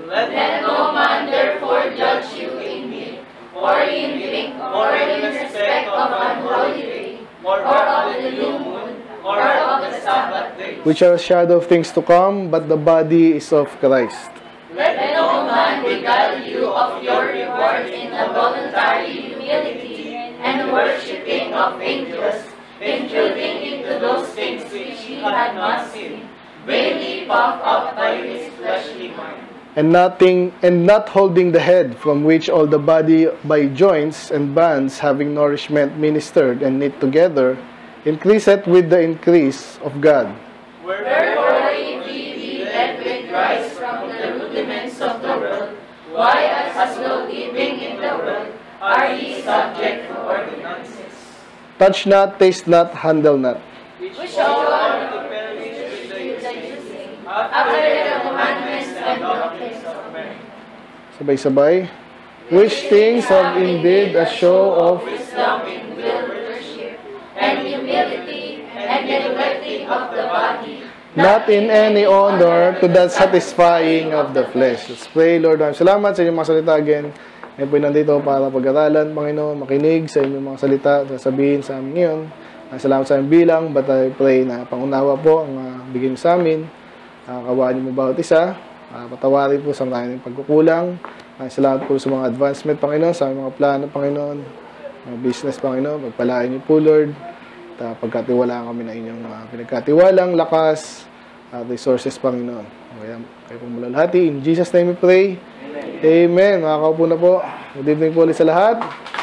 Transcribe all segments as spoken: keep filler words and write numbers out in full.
Let no man therefore judge you in meat, or in drink, or in respect of unholy day, or of the new moon, or of the Sabbath day, which are a shadow of things to come, but the body is of Christ. Let no man beguile you of your reward in a voluntary humility and worshipping of angels, intruding into those things which he had not seen, vainly puffed up by his fleshly mind. And nothing, and not holding the head, from which all the body by joints and bands, having nourishment ministered and knit together, increaseth with the increase of God. Wherefore, if ye be led with Christ from the rudiments of the world, why, as though living in the world, are ye subject to ordinances? Touch not, taste not, handle not. Which all are to perish with the using, after the commandments and doctrines of men. Sabay-sabay. Which things have indeed a show of wisdom in will worship, and humility, and neglecting of the body, not in any honor to that satisfying of the flesh. Let's pray, Lord. Salamat sa inyong mga salita again. Ngayon po nandito para pag-aralan, Panginoon, makinig sa inyong mga salita, sasabihin sa amin ngayon. Salamat sa aming bilang, but I pray na pangunawa po ang uh, bigyan sa amin. Uh, kawaan niyo mo bawat isa. Uh, patawarin po sa mga pagkukulang. Uh, salamat po sa mga advancement, Panginoon, sa mga plano, Panginoon. Mga business, Panginoon. Pagpalain niyo po, Lord. At uh, pagkatiwalaan kami na inyong uh, pinagkatiwalang lakas at uh, resources, Panginoon. Kaya kayo po malalahati. In Jesus' name we pray. Amen. Makakaupo na po. Good evening po ulit sa lahat.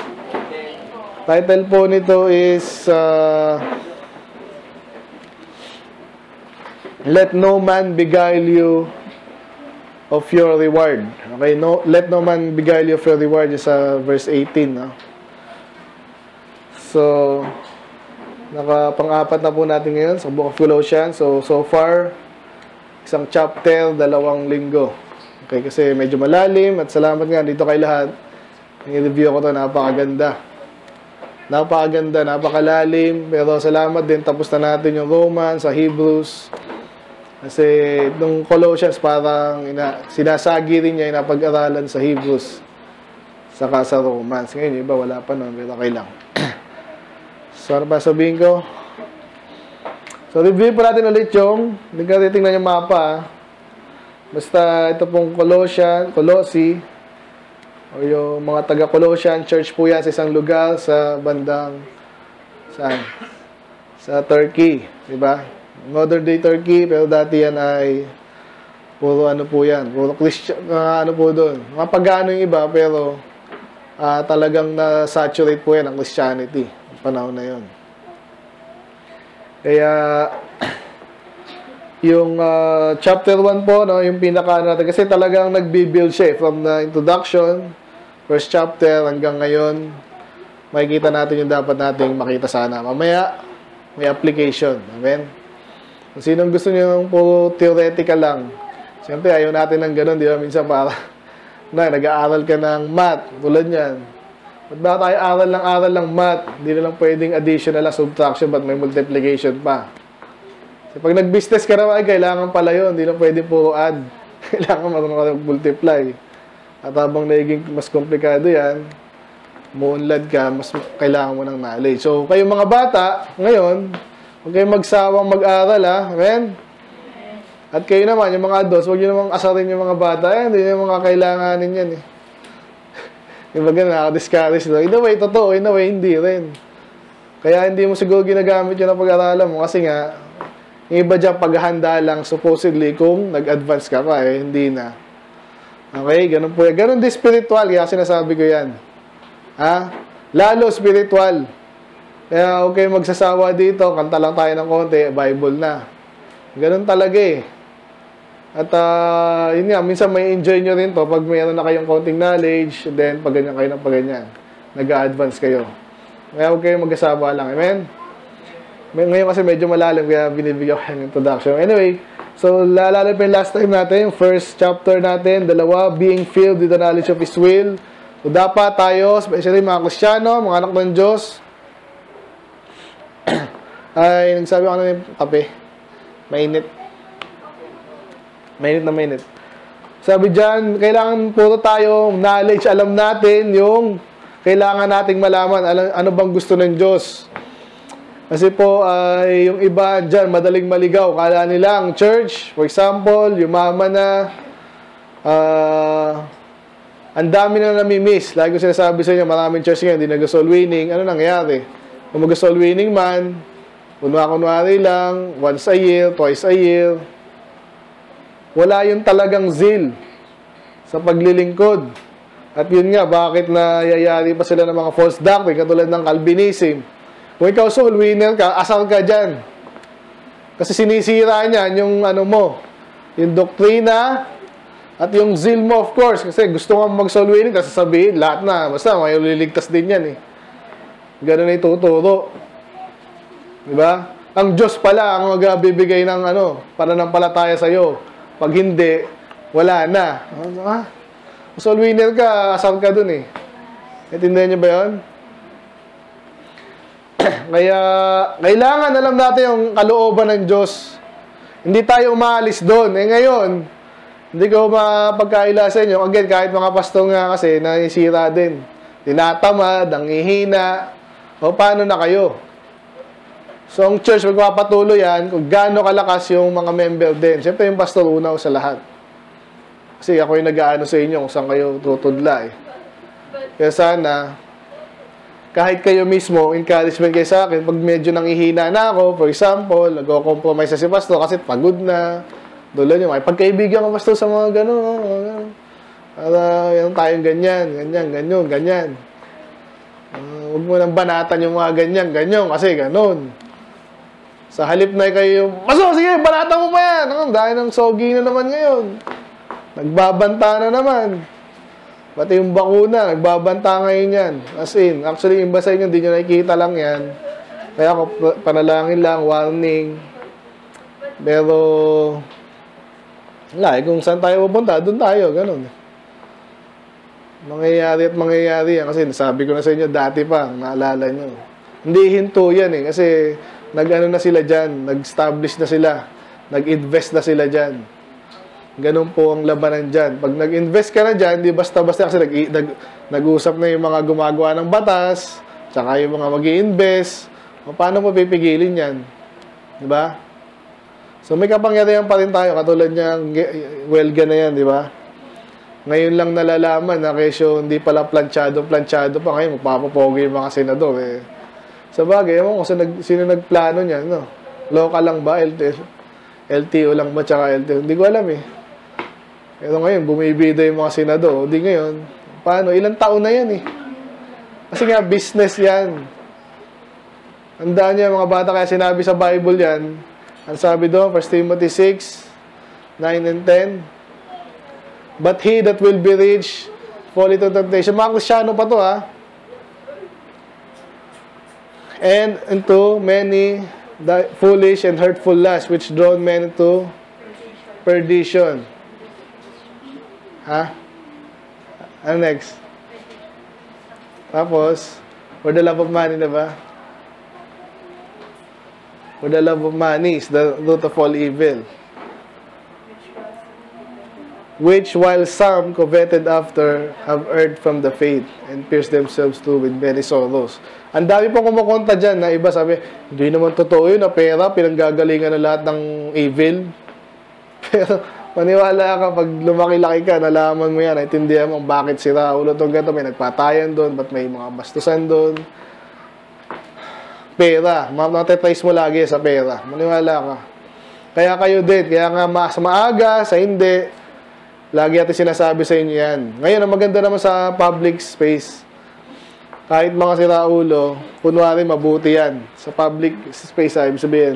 Title po nito is uh, Let no man beguile you of your reward. Okay, no, let no man beguile you of your reward is uh, verse eighteen. No? So, nakapang-apat na po natin ngayon sa Book of Colossians. So, so far, isang chapter, dalawang linggo. Okay, kasi medyo malalim at salamat nga dito kay lahat. I-review ko to, napakaganda. Napakaganda, napakalalim. Pero salamat din, tapos na natin yung Romans, sa Hebrews. Kasi nung Colossians, parang ina, sinasagi rin niya yung napag-aralan sa Hebrews. Saka sa Romans. Ngayon, iba, wala pa nun, pero okay lang. So, ano pa sabihin ko? So, review po natin ulit yung, hindi ka titingnan yung mapa, ah. Basta ito pong Colossian, Colossi, o yung mga taga-Colossian church po yan sa isang lugar sa bandang, saan? Sa Turkey, di ba? Modern day Turkey, pero dati yan ay puro ano po yan, puro Christian, uh, ano po doon. Mga pagano yung iba, pero uh, talagang na-saturate po yan ang Christianity, ang panahon na yun. Kaya, yung uh, chapter one po, no, yung pinaka natin, kasi talagang nagbi-build siya eh, from the introduction, first chapter hanggang ngayon, makikita natin yung dapat nating makita sana. Mamaya, may application. Amen? Kung sinong gusto nyo yung puro theoretical lang, siyempre ayaw natin ng ganun, di ba? Minsan para, na, nag-aaral ka ng math, tulad yan. Ba't ba tayo aral ng aral ng math? Hindi na lang pwedeng additional lang, subtraction, but may multiplication pa. So, pag nag-business ka naman, ay kailangan pala yun. Hindi lang pwede puro add. Kailangan marunong ka mag-multiply. At habang naging mas komplikado yan, muunlad ka, mas kailangan mo ng knowledge. So, kayong mga bata, ngayon, huwag kayong magsawang mag-aral, ha? Amen? At kayo naman, yung mga adults, huwag nyo namang asarin yung mga bata. Eh, hindi nyo mga kailanganin yan, eh. Yung baga, nakaka-discourage lang. In a way, totoo. In a way, hindi rin. Kaya hindi mo siguro ginagamit yun ang pag-aralan mo. Kasi nga, yung iba dyan, paghahanda lang, supposedly, kung nag-advance ka pa, eh, hindi na. Okay, ganun po yan. Ganun din spiritual, kaya sinasabi ko yan. Ha? Lalo spiritual. Kaya huwag kayong magsasawa dito, kanta lang tayo ng konti, Bible na. Ganun talaga eh. At uh, yun nga, minsan may enjoy nyo rin to pag mayroon na kayong konting knowledge, then pag ganyan kayo ng pag ganyan, nag-a-advance kayo. Kaya huwag kayong magsasawa lang. Amen? Ngayon kasi medyo malalim, kaya binibigyan ko yung introduction. Anyway, so lalala pa yung last time natin, yung first chapter natin, dalawa, being filled with the knowledge of His will. So dapat tayo, especially mga Kristiyano, mga anak ng Diyos, ay, nagsabi ko ano yung kape. Mainit. Mainit na mainit. Sabi dyan, kailangan puro tayo knowledge, alam natin yung kailangan nating malaman, alam, ano bang gusto ng Diyos. Kasi po, ay yung iba dyan, madaling maligaw. Kala nilang church, for example, yumaman na, uh, ang dami na namimiss. Lagi ko sinasabi sa inyo, maraming church ngayon, hindi nag-soul winning. Ano nangyari? Kung mag-soul winning man, kunwa-kunwari lang, once a year, twice a year, wala yung talagang zeal sa paglilingkod. At yun nga, bakit nayayari pa sila ng mga false doctrine, katulad ng Calvinism. Kung ikaw soul winner ka, asal ka dyan. Kasi sinisira niyan yung ano mo, yung doktrina, at yung zeal mo, of course. Kasi gusto nga mag-soul winning, kasi sabihin, lahat na, basta may liligtas din yan eh. Ganun na ituturo. Diba? Ang Diyos pala ang magbibigay ng ano, pananampalataya sa'yo. Pag hindi, wala na. Ah, soul winner ka, asal ka dun eh. Natindihan niyo ba yun? Kaya, kailangan alam natin yung kalooban ng Diyos. Hindi tayo umaalis doon. Eh ngayon, hindi ko mapagkaila sa inyo. Again, kahit mga pastor nga kasi, naisira din. Tinatamad, ang ihina. O paano na kayo? So, ang church, magpapatuloy yan kung gaano kalakas yung mga member din. Siyempre, yung pastor una sa lahat. Kasi ako yung nag-aano sa inyo kung saan kayo tutudla eh. Kaya sana, kahit kayo mismo, encouragement kayo sa akin, pag medyo nangihina na ako, for example, nag-compromise na si pastor kasi pagod na, dulo nyo, ay pagkaibigan ko pastor sa mga gano'n, para yung tayong ganyan, ganyan, ganyan, ganyan. Uh, huwag mo nang banatan yung mga ganyan, ganyan, kasi gano'n. Sa halip na kayo, pastor, sige, banatan mo pa yan. Ano, dahil ng sogi na naman ngayon. Nagbabanta na naman. Pati yung bakuna, nagbabanta ngayon yan. As in, actually, yung basa inyo, hindi nyo nakikita lang yan. Kaya ako, panalangin lang, warning. Pero, wala, eh, kung saan tayo pupunta, doon tayo, ganun. Mangyayari at mangyayari yan. Kasi nasabi ko na sa inyo, dati pa, naalala nyo. Hindi hinto yan eh, kasi nag-ano na sila dyan, nag-establish na sila, nag-invest na sila dyan. Ganun po ang labanan dyan. Pag nag-invest ka na dyan, di basta-basta kasi nag, nag, nag-usap na yung mga gumagawa ng batas, tsaka yung mga mag-i-invest. O, paano mo pipigilin yan? Di ba? So, may kapangyarihan pa rin tayo, katulad niyang welga na yan, di ba? Ngayon lang nalalaman na kesyo hindi pala planchado-planchado pa. Ngayon, magpapapogi yung mga senador eh. Sa bagay, ewan ko nag, sino nagplano niya, no? Local lang ba? L T, L T O lang ba? Tsaka L T O? Hindi ko alam eh. Pero ngayon, bumibida yung mga senador. Hindi ngayon. Paano? Ilang taon na yan eh. Kasi nga, business yan. Tandaan niya, mga bata, kaya sinabi sa Bible yan. Ang sabi doon, First Timothy six, nine and ten. But he that will be rich, fall into temptation. Mga Kristyano pa to ha. And into many foolish and hurtful lusts, which draw men into perdition. Ha? Ano next? Tapos, for the love of money, diba? For the love of money is the root of all evil. Which while some coveted after have erred from the faith and pierced themselves through with many sorrows. Ang dami pong kumukonta dyan na iba sabi, hindi naman totoo yun na pera, pinanggagalingan na lahat ng evil. Pero maniwala ka, pag lumaki-laki ka, nalaman mo yan, naintindihan mo bakit sira ulo itong ganito, may nagpatayan doon, ba't may mga bastusan doon. Pera, matitrace mo lagi sa pera. Maniwala ka. Kaya kayo din, kaya nga mas maaga, sa hindi, lagi natin sinasabi sa inyo yan. Ngayon, ang maganda naman sa public space, kahit mga siraulo, kunwari mabuti yan. Sa public space, ay ibig sabihin,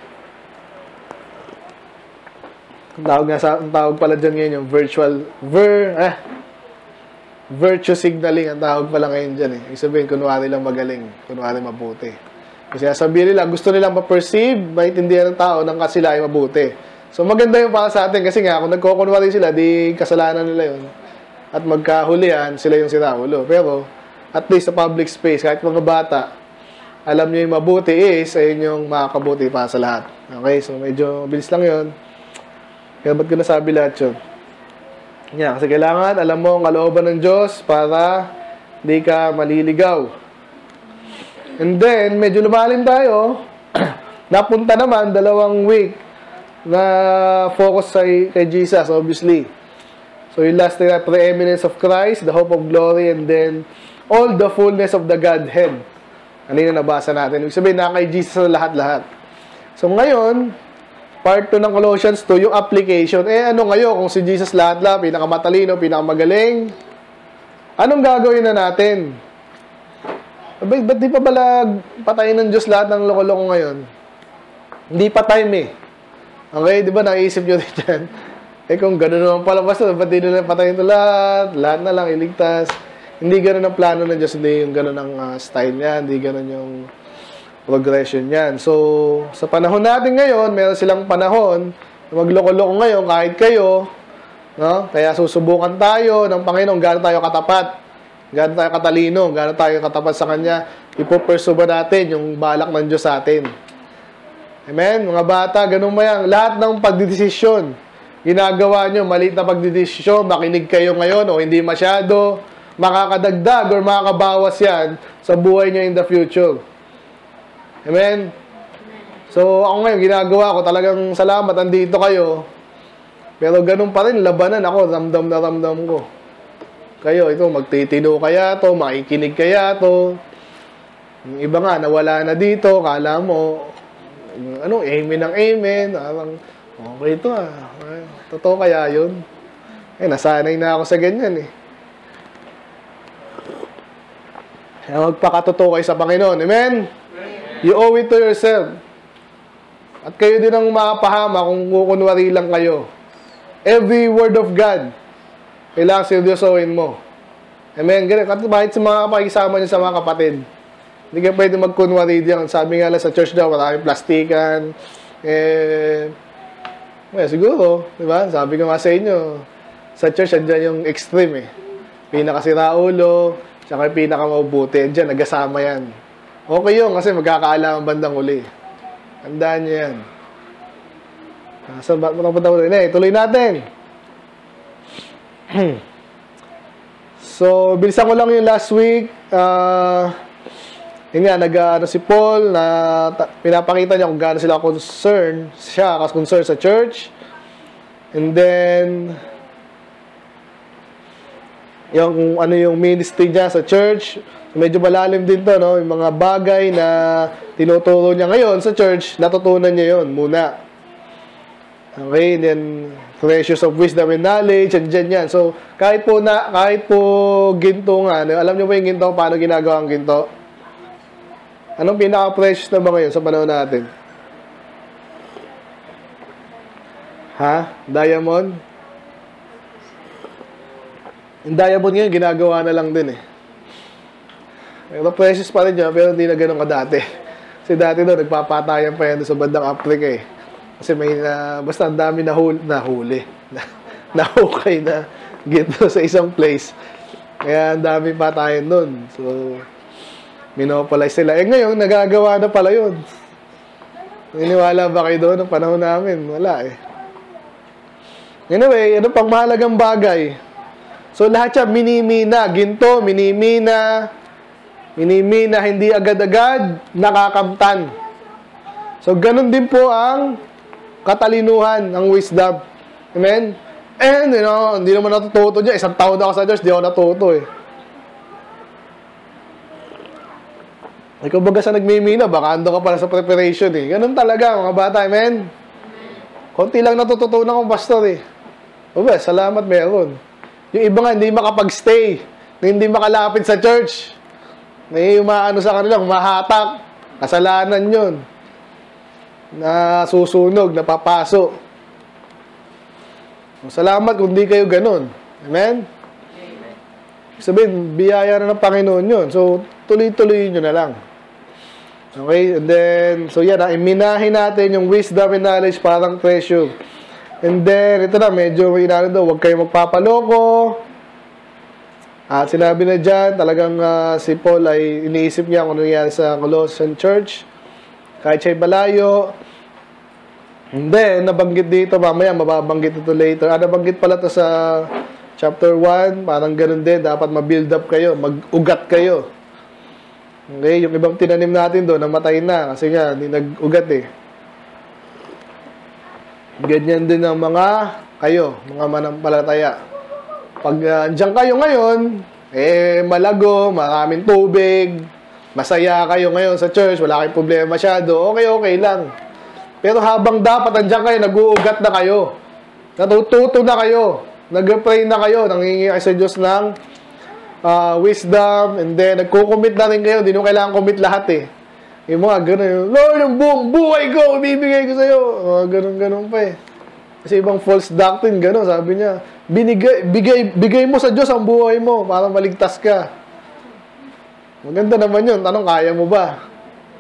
ang tawag, nga sa, ang tawag pala dyan ngayon, yung virtual, ver, eh, virtue signaling, ang tawag pala ngayon dyan eh. Ibig sabihin, kunwari lang magaling, kunwari mabuti. Kasi sabihin nila, gusto nilang ma-perceive, maintindihan ng tao nang sila ay mabuti. So, maganda yung para sa atin kasi nga, kung nagkukunwari sila, di kasalanan nila yun. At magkahulihan, sila yung siraulo. Pero, at least sa public space, kahit mga bata, alam nyo yung mabuti is, ayun yung makakabuti para sa lahat. Okay, so medyo bilis lang yun. Kaya ba't ko nasabi lahat yun? Yeah, kasi kailangan alam mo ang kalooban ng Diyos para di ka maliligaw. And then, medyo lumalim tayo. Napunta naman, dalawang week na focus sa, kay Jesus, obviously. So, yung last na preeminence of Christ, the hope of glory, and then all the fullness of the Godhead. Ano yung nabasa natin? Ibig sabihin, na kay Jesus na lahat-lahat. So, ngayon, part two ng Colossians two, yung application. Eh, ano ngayon? Kung si Jesus lahat-lahat, pinakamatalino, pinakamagaling, anong gagawin na natin? Ba't, ba't di pa bala patayin ng Diyos lahat ng loko-loko ngayon? Hindi pa time eh. Okay, di ba naisip nyo din dyan? Eh kung gano'n naman pala, basta ba't di nila patayin ito lahat? Lahat na lang iligtas. Hindi gano'n ang plano ng Diyos, hindi yung gano'n ang uh, style niya, hindi gano'n yung progression niyan. So, sa panahon natin ngayon, meron silang panahon na magloko-loko ngayon kahit kayo, no? Kaya susubukan tayo ng Panginoon, gaano tayo katapat, gaano tayo katalino, gaano tayo katapat sa Kanya, ipupursue ba natin yung balak ng Diyos sa atin. Amen? Mga bata, ganun mo yan. Lahat ng pagdidesisyon, ginagawa nyo, maliit na pagdidesisyon, makinig kayo ngayon o hindi masyado, makakadagdag or makakabawas yan sa buhay nyo in the future. Amen? So, ako ngayon, ginagawa ko, talagang salamat, andito kayo. Pero ganun pa rin, labanan ako, ramdam na ramdam ko. Kayo, ito, magtitino kaya to, makikinig kaya to. Yung iba nga, nawala na dito, kala mo, ano, amen ang amen. Parang, okay ito ah. Totoo kaya yun? Eh, nasanay na ako sa ganyan eh. Kaya magpakatotoo kayo sa Panginoon. Amen? You owe it to yourself. At kayo din ang makapahama kung kukunwari lang kayo. Every word of God, kailangan seryosohin mo. Amen? Ganun, kahit sa mga pakisama niyo sa mga kapatid. Hindi ka pwede magkunwari diyan. Sabi nga lang sa church daw, maraming plastikan. Eh, well, siguro, di ba? Sabi ko nga sa inyo, sa church, andyan yung extreme eh. Pinakasira ulo, tsaka pinakamaubuti. Andyan, nagasama yan. Okay yun, kasi magkakaalaman bandang uli. Tandaan nyo yan. Saan ba? Matapunta ulit. Eh, tuloy natin. So, bilisan ko lang yung last week. Ah... Uh, Yun nga, nag, ano, si Paul, na ta, pinapakita niya kung gaano sila concerned, siya kasi concerned sa church. And then, yung ano yung ministry niya sa church, medyo malalim din to, no? Yung mga bagay na tinuturo niya ngayon sa church, natutunan niya yon muna. Okay, and then, treasures of wisdom and knowledge, and dyan yan. So, kahit po, na, kahit po ginto nga, alam niyo ba yung ginto, paano ginagawa ang ginto? Anong pinaka-precious na ba ngayon sa panahon natin? Ha? Diamond? Yung diamond ngayon, ginagawa na lang din eh. Pero precious pa rin yun, pero hindi na ganun kadati. Kasi dati doon, nagpapatayan pa yan sa bandang Africa eh. Kasi may, uh, basta ang dami nahuli, nahuli, nahukay na ginto sa isang place. Kaya ang dami patayan doon. So, minopolize sila. Eh ngayon, nagagawa na pala yun. Niniwala ba kayo doon ng panahon namin? Wala eh. Anyway, ano pang mahalagang bagay? So lahat siya minimina. Ginto, minimina. Minimina, hindi agad-agad nakakamtan. So ganun din po ang katalinuhan, ang wisdom. Amen? And, you know, hindi naman natututo dyan. Isang taon ako sa Diyos, di ako natuto eh. Ikaw baga sa nagmimina, baka ando ka pala sa preparation eh. Ganun talaga, mga bata, amen? Konti lang natututunan kong pastor eh. O ba, salamat meron. Yung iba nga, hindi makapag-stay. Hindi makalapit sa church. May umaano sa kanila, mahatak. Kasalanan yun. Na susunog, napapaso. Salamat kung di kayo ganun. Amen? Sabihin, biyaya na ng Panginoon yun. So, tuloy-tuloy nyo na lang. Okay, and then, so yan, iminahin natin yung wisdom and knowledge parang treasure. And then, ito na, medyo inano daw, huwag kayo magpapaloko. At sinabi na dyan, talagang uh, si Paul ay iniisip niya kung ano nangyari sa Colossian Church. Kahit siya'y balayo. And then, nabanggit dito, mamaya, mababanggit ito later. Ah, nabanggit pala ito sa chapter one, parang ganun din. Dapat ma-build up kayo, mag-ugat kayo. Okay, yung ibang tinanim natin doon, namatay na. Kasi nga, hindi nag-ugat eh. Ganyan din ang mga kayo, mga manampalataya. Pag uh, andyan kayo ngayon, eh, malago, maraming tubig, masaya kayo ngayon sa church, wala kayong problema masyado, okay, okay lang. Pero habang dapat andyan kayo, nag-uugat na kayo. Natututo na kayo. Nag-pray na kayo. Nangingi kayo sa Diyos ng uh, wisdom. And then, nagko-commit na rin kayo. Hindi nyo kailangan commit lahat eh. Yung mga ganun. Lord, yung buong buhay ko, ibibigay ko sa'yo. Uh, ganun-ganun pa eh. Kasi ibang false doctrine, ganun. Sabi niya, binigay, bigay, bigay mo sa Diyos ang buhay mo para maligtas ka. Maganda naman yun. Tanong, kaya mo ba?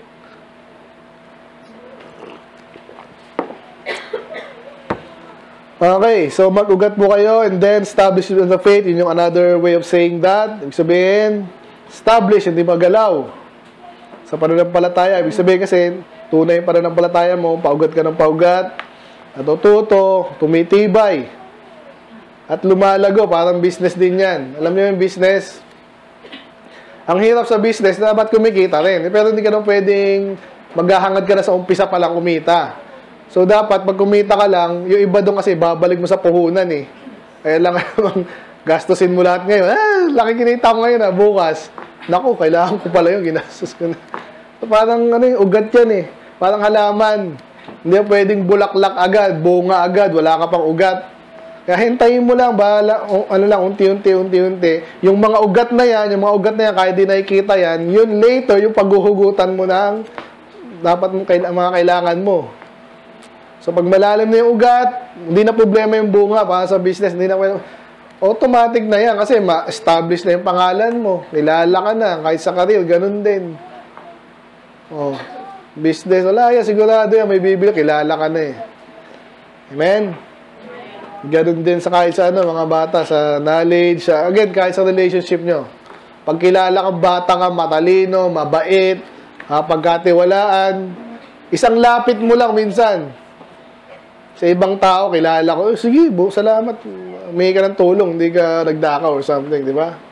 Okay, so mag-ugat po kayo and then establish in the faith. Yun yung another way of saying that. Ibig sabihin, establish, hindi magalaw. Sa pananampalataya, ibig sabihin kasi, tunay yung pananampalataya mo, paugat ka ng paugat, natututo, tumitibay, at lumalago, parang business din yan. Alam niyo yung business? Ang hirap sa business, dapat kumikita rin. Pero hindi ka nang pwedeng maghahangad ka na sa umpisa pa lang kumita. So, dapat, pag kumita ka lang, yung iba doon kasi, babalik mo sa puhunan eh. Kaya lang, gastusin mo lahat ngayon. Ah, laki kinita ko ngayon ah, bukas. Naku, kailangan ko pala yung ginastos ko na. So, parang, ano yung ugat yan eh. Parang halaman. Hindi pwedeng bulaklak agad, bunga agad, wala ka pang ugat. Kaya hintayin mo lang, bahala, ano lang, unti-unti, unti-unti. Yung mga ugat na yan, yung mga ugat na yan, kahit di nakikita yan, yun later, yung paghuhugutan mo ng dapat mo, mga kailangan mo. So, pag malalim na yung ugat, hindi na problema yung bunga para sa business. Hindi na, automatic na yan kasi ma-establish na yung pangalan mo. Kilala ka na, kahit sa career, ganun din. Oh, business, wala yan, sigurado yan, may bibili, kilala ka na eh. Amen? Ganun din sa kahit sa ano, mga bata, sa knowledge, sa, again, kahit sa relationship nyo. Pag kilala kang bata ka, matalino, mabait, ha, pagkatiwalaan, isang lapit mo lang minsan. Sa ibang tao, kilala ko, oh, sige, bu, salamat, may ka ng tulong, hindi ka nagdakaw or something, di ba?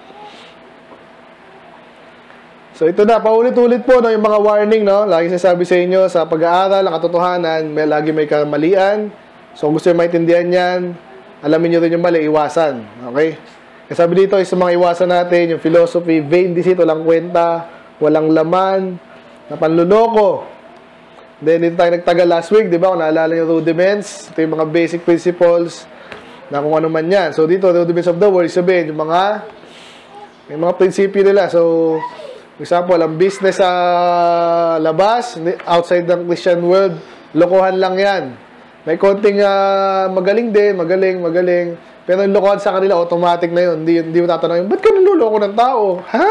So, ito na, paulit-ulit po, no, yung mga warning, no? Lagi sinasabi sa inyo, sa pag-aaral, ang katotohanan, may, lagi may kamalian. So, kung gusto nyo maintindihan yan, alamin nyo rin yung mali, iwasan. Okay? Kasi sabi dito, sa mga iwasan natin, yung philosophy, vain deceit, walang kwenta, walang laman, na panluloko. Then, dito tayo nagtagal last week, di ba? Kung naalala yung rudiments, ito yung mga basic principles na kung ano man yan. So, dito, rudiments of the word, sabihin, yung mga, yung mga prinsipyo nila. So, for example, ang business sa labas, outside ng Christian world, lokohan lang yan. May konting uh, magaling din, magaling, magaling. Pero yung lokohan sa kanila, automatic na yun. Hindi, hindi mo tatanungin, ba't ka niloloko ng tao? Ha?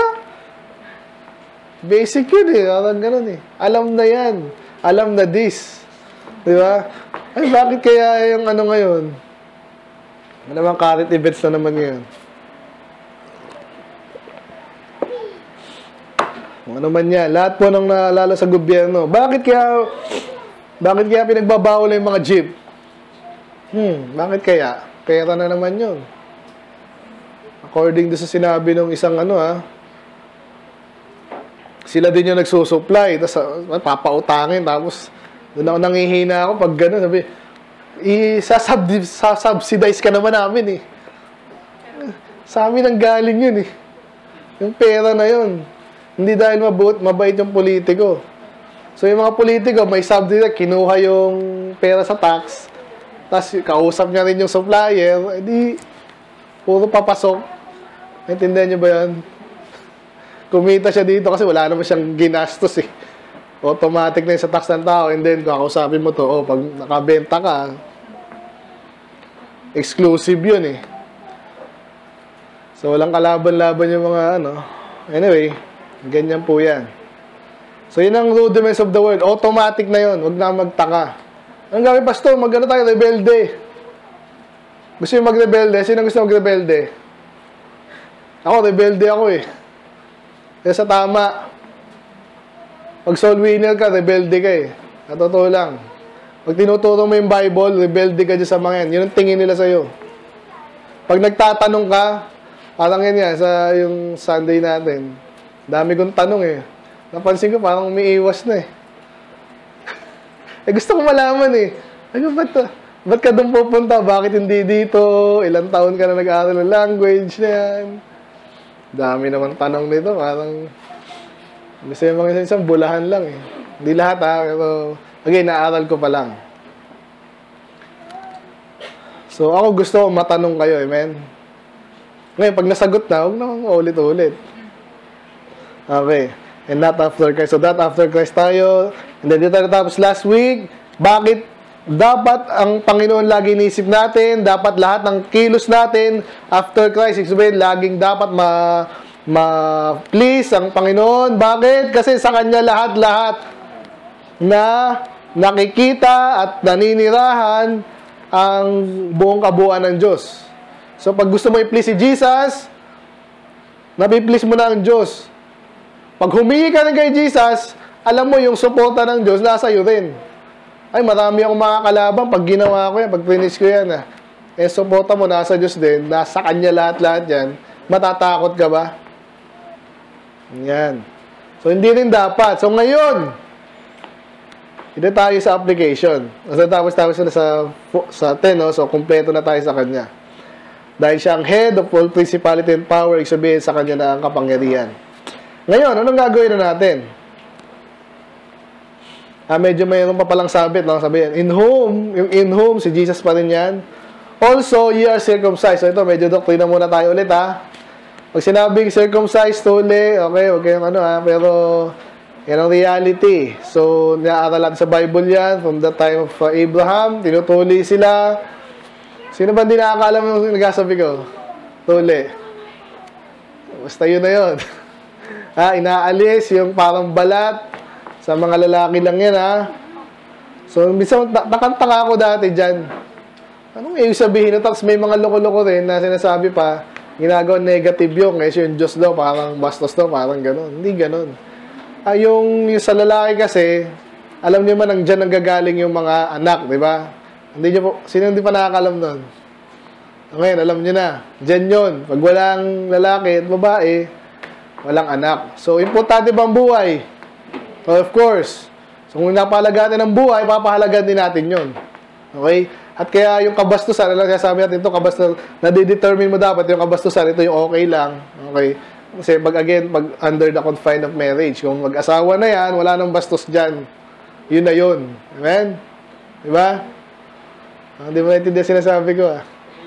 Basic yun eh. Parang ganun eh. Alam na yan. Alam na this. Di ba? Ay, bakit kaya yung ano ngayon? Ano naman current events na naman ngayon? Ano man yan? Lahat po nang naalala sa gobyerno. Bakit kaya, bakit kaya pinagbabawal yung mga jeep? Hmm, bakit kaya? Pera na naman yun. According to sa sinabi ng isang ano ha, sila din yung nagsusupply, tapos uh, papautangin, tapos doon ako nangihina ako pag gano'n, sabi, i-subsidize ka naman namin eh. Sa amin ang galing yun eh. Yung pera na yun. Hindi dahil mabut, mabait yung politiko. So yung mga politiko, may subsidize, kinuha yung pera sa tax, tapos kausap niya rin yung supplier, edi puro papasok. Naintindihan niyo ba yan? Kumita siya dito kasi wala naman siyang ginastos eh. Automatic na yung sa tax ng tao, and then kakausapin mo to, oh, pag nakabenta ka, exclusive yun eh. So walang kalaban-laban yung mga ano. Anyway, ganyan po yan. So yun ang rudiments of the world. Automatic na yun, huwag na magtaka. Ang gawin, pastor, mag-ano tayo, rebelde. Gusto yung mag-rebelde? Sino gusto mag-rebelde? Ako, rebelde ako eh. Kaya sa tama, pag soul winner ka, rebelde ka eh. At totoo lang. Pag tinuturo mo yung Bible, rebelde ka dyan sa mga yan. Yun ang tingin nila sa'yo. Pag nagtatanong ka, parang yan yan, sa yung Sunday natin, dami kong tanong eh. Napansin ko, parang umiiwas na eh. Eh, gusto ko malaman eh. Ano, ba't, ba't ka doon pupunta? Bakit hindi dito? Ilang taon ka na nag-aaral ng language na yan? Dami naman tanong nito. Parang, gusto yung mga isang bulahan lang eh. Hindi lahat ha, pero, again, naaral ko pa lang. So, ako gusto ko matanong kayo, amen? Ngayon, pag nasagot na, huwag na ulit-ulit. Okay. And not after Christ. So, that after Christ tayo. And then, dito tayo tapos last week. Bakit dapat ang Panginoon lagi inisip natin? Dapat lahat ng kilos natin after Christ. Ibig sabihin, laging dapat ma, ma-please ang Panginoon. Bakit? Kasi sa Kanya lahat-lahat na nakikita at naninirahan ang buong kabuuan ng Diyos. So, pag gusto mo i-please si Jesus, napi-please mo na ang Diyos. Pag humingi ka na kay Jesus, alam mo yung suporta ng Diyos, nasa iyo rin. Ay, marami akong makakalaban pag ginawa ko yan, pag finish ko yan. Ah. Eh, suporta mo, nasa Diyos din, nasa Kanya lahat-lahat yan. Matatakot ka ba? Yan. So, hindi rin dapat. So, ngayon, ito tayo sa application. So, tapos tapos na sa, sa ten, no? So, kumpleto na tayo sa Kanya. Dahil siya ang head of all principality and power, ibig sabihin sa Kanya na ang kapangyarihan. Ngayon, anong gagawin na natin? Ah, medyo mayroon pa palang sabit, no? Sabihin, in whom, yung in whom, si Jesus pa rin yan. Also, ye are circumcised. So, ito, medyo doktrina muna tayo ulit, ha? Pag sinabing circumcised, tuli, okay, okay, ano, ha? Pero, yan ang reality. So, naaaral natin sa Bible yan, from the time of uh, Abraham, tinutuli sila. Sino ba hindi nakakaalam yung nagsasabi ko? Tuli. Basta yun na yun. Ha, inaalis yung parang balat sa mga lalaki lang yan, ha. So, minsan, nakantaka ako dati dyan. Anong ibig sabihin? Tapos may mga loko-loko rin na sinasabi pa, ginagawa negative yung, kasi yung Diyos daw, parang bastos daw, parang gano'n. Hindi gano'n. Ah, yung, yung sa lalaki kasi, alam niyo man, ang dyan nanggagaling yung mga anak, di ba? Hindi niyo po, sino hindi pa nakakalam nun? Ngayon, alam niyo na. Dyan yun. Pag walang lalaki at babae, walang anak. So, importante ba ang buhay? So, of course. So, kung napahalagaan natin ang buhay, papahalagaan din natin yun. Okay? At kaya yung kabastusan, alam kaya sabi natin ito, kabastusan, nadidetermine mo dapat yung kabastusan, ito yung okay lang. Okay? Kasi pag again, pag under the confine of marriage, kung mag-asawa na yan, wala nang bastos dyan. Yun na yun. Amen? Diba? Hindi mo naintindihan sinasabi ko, ah.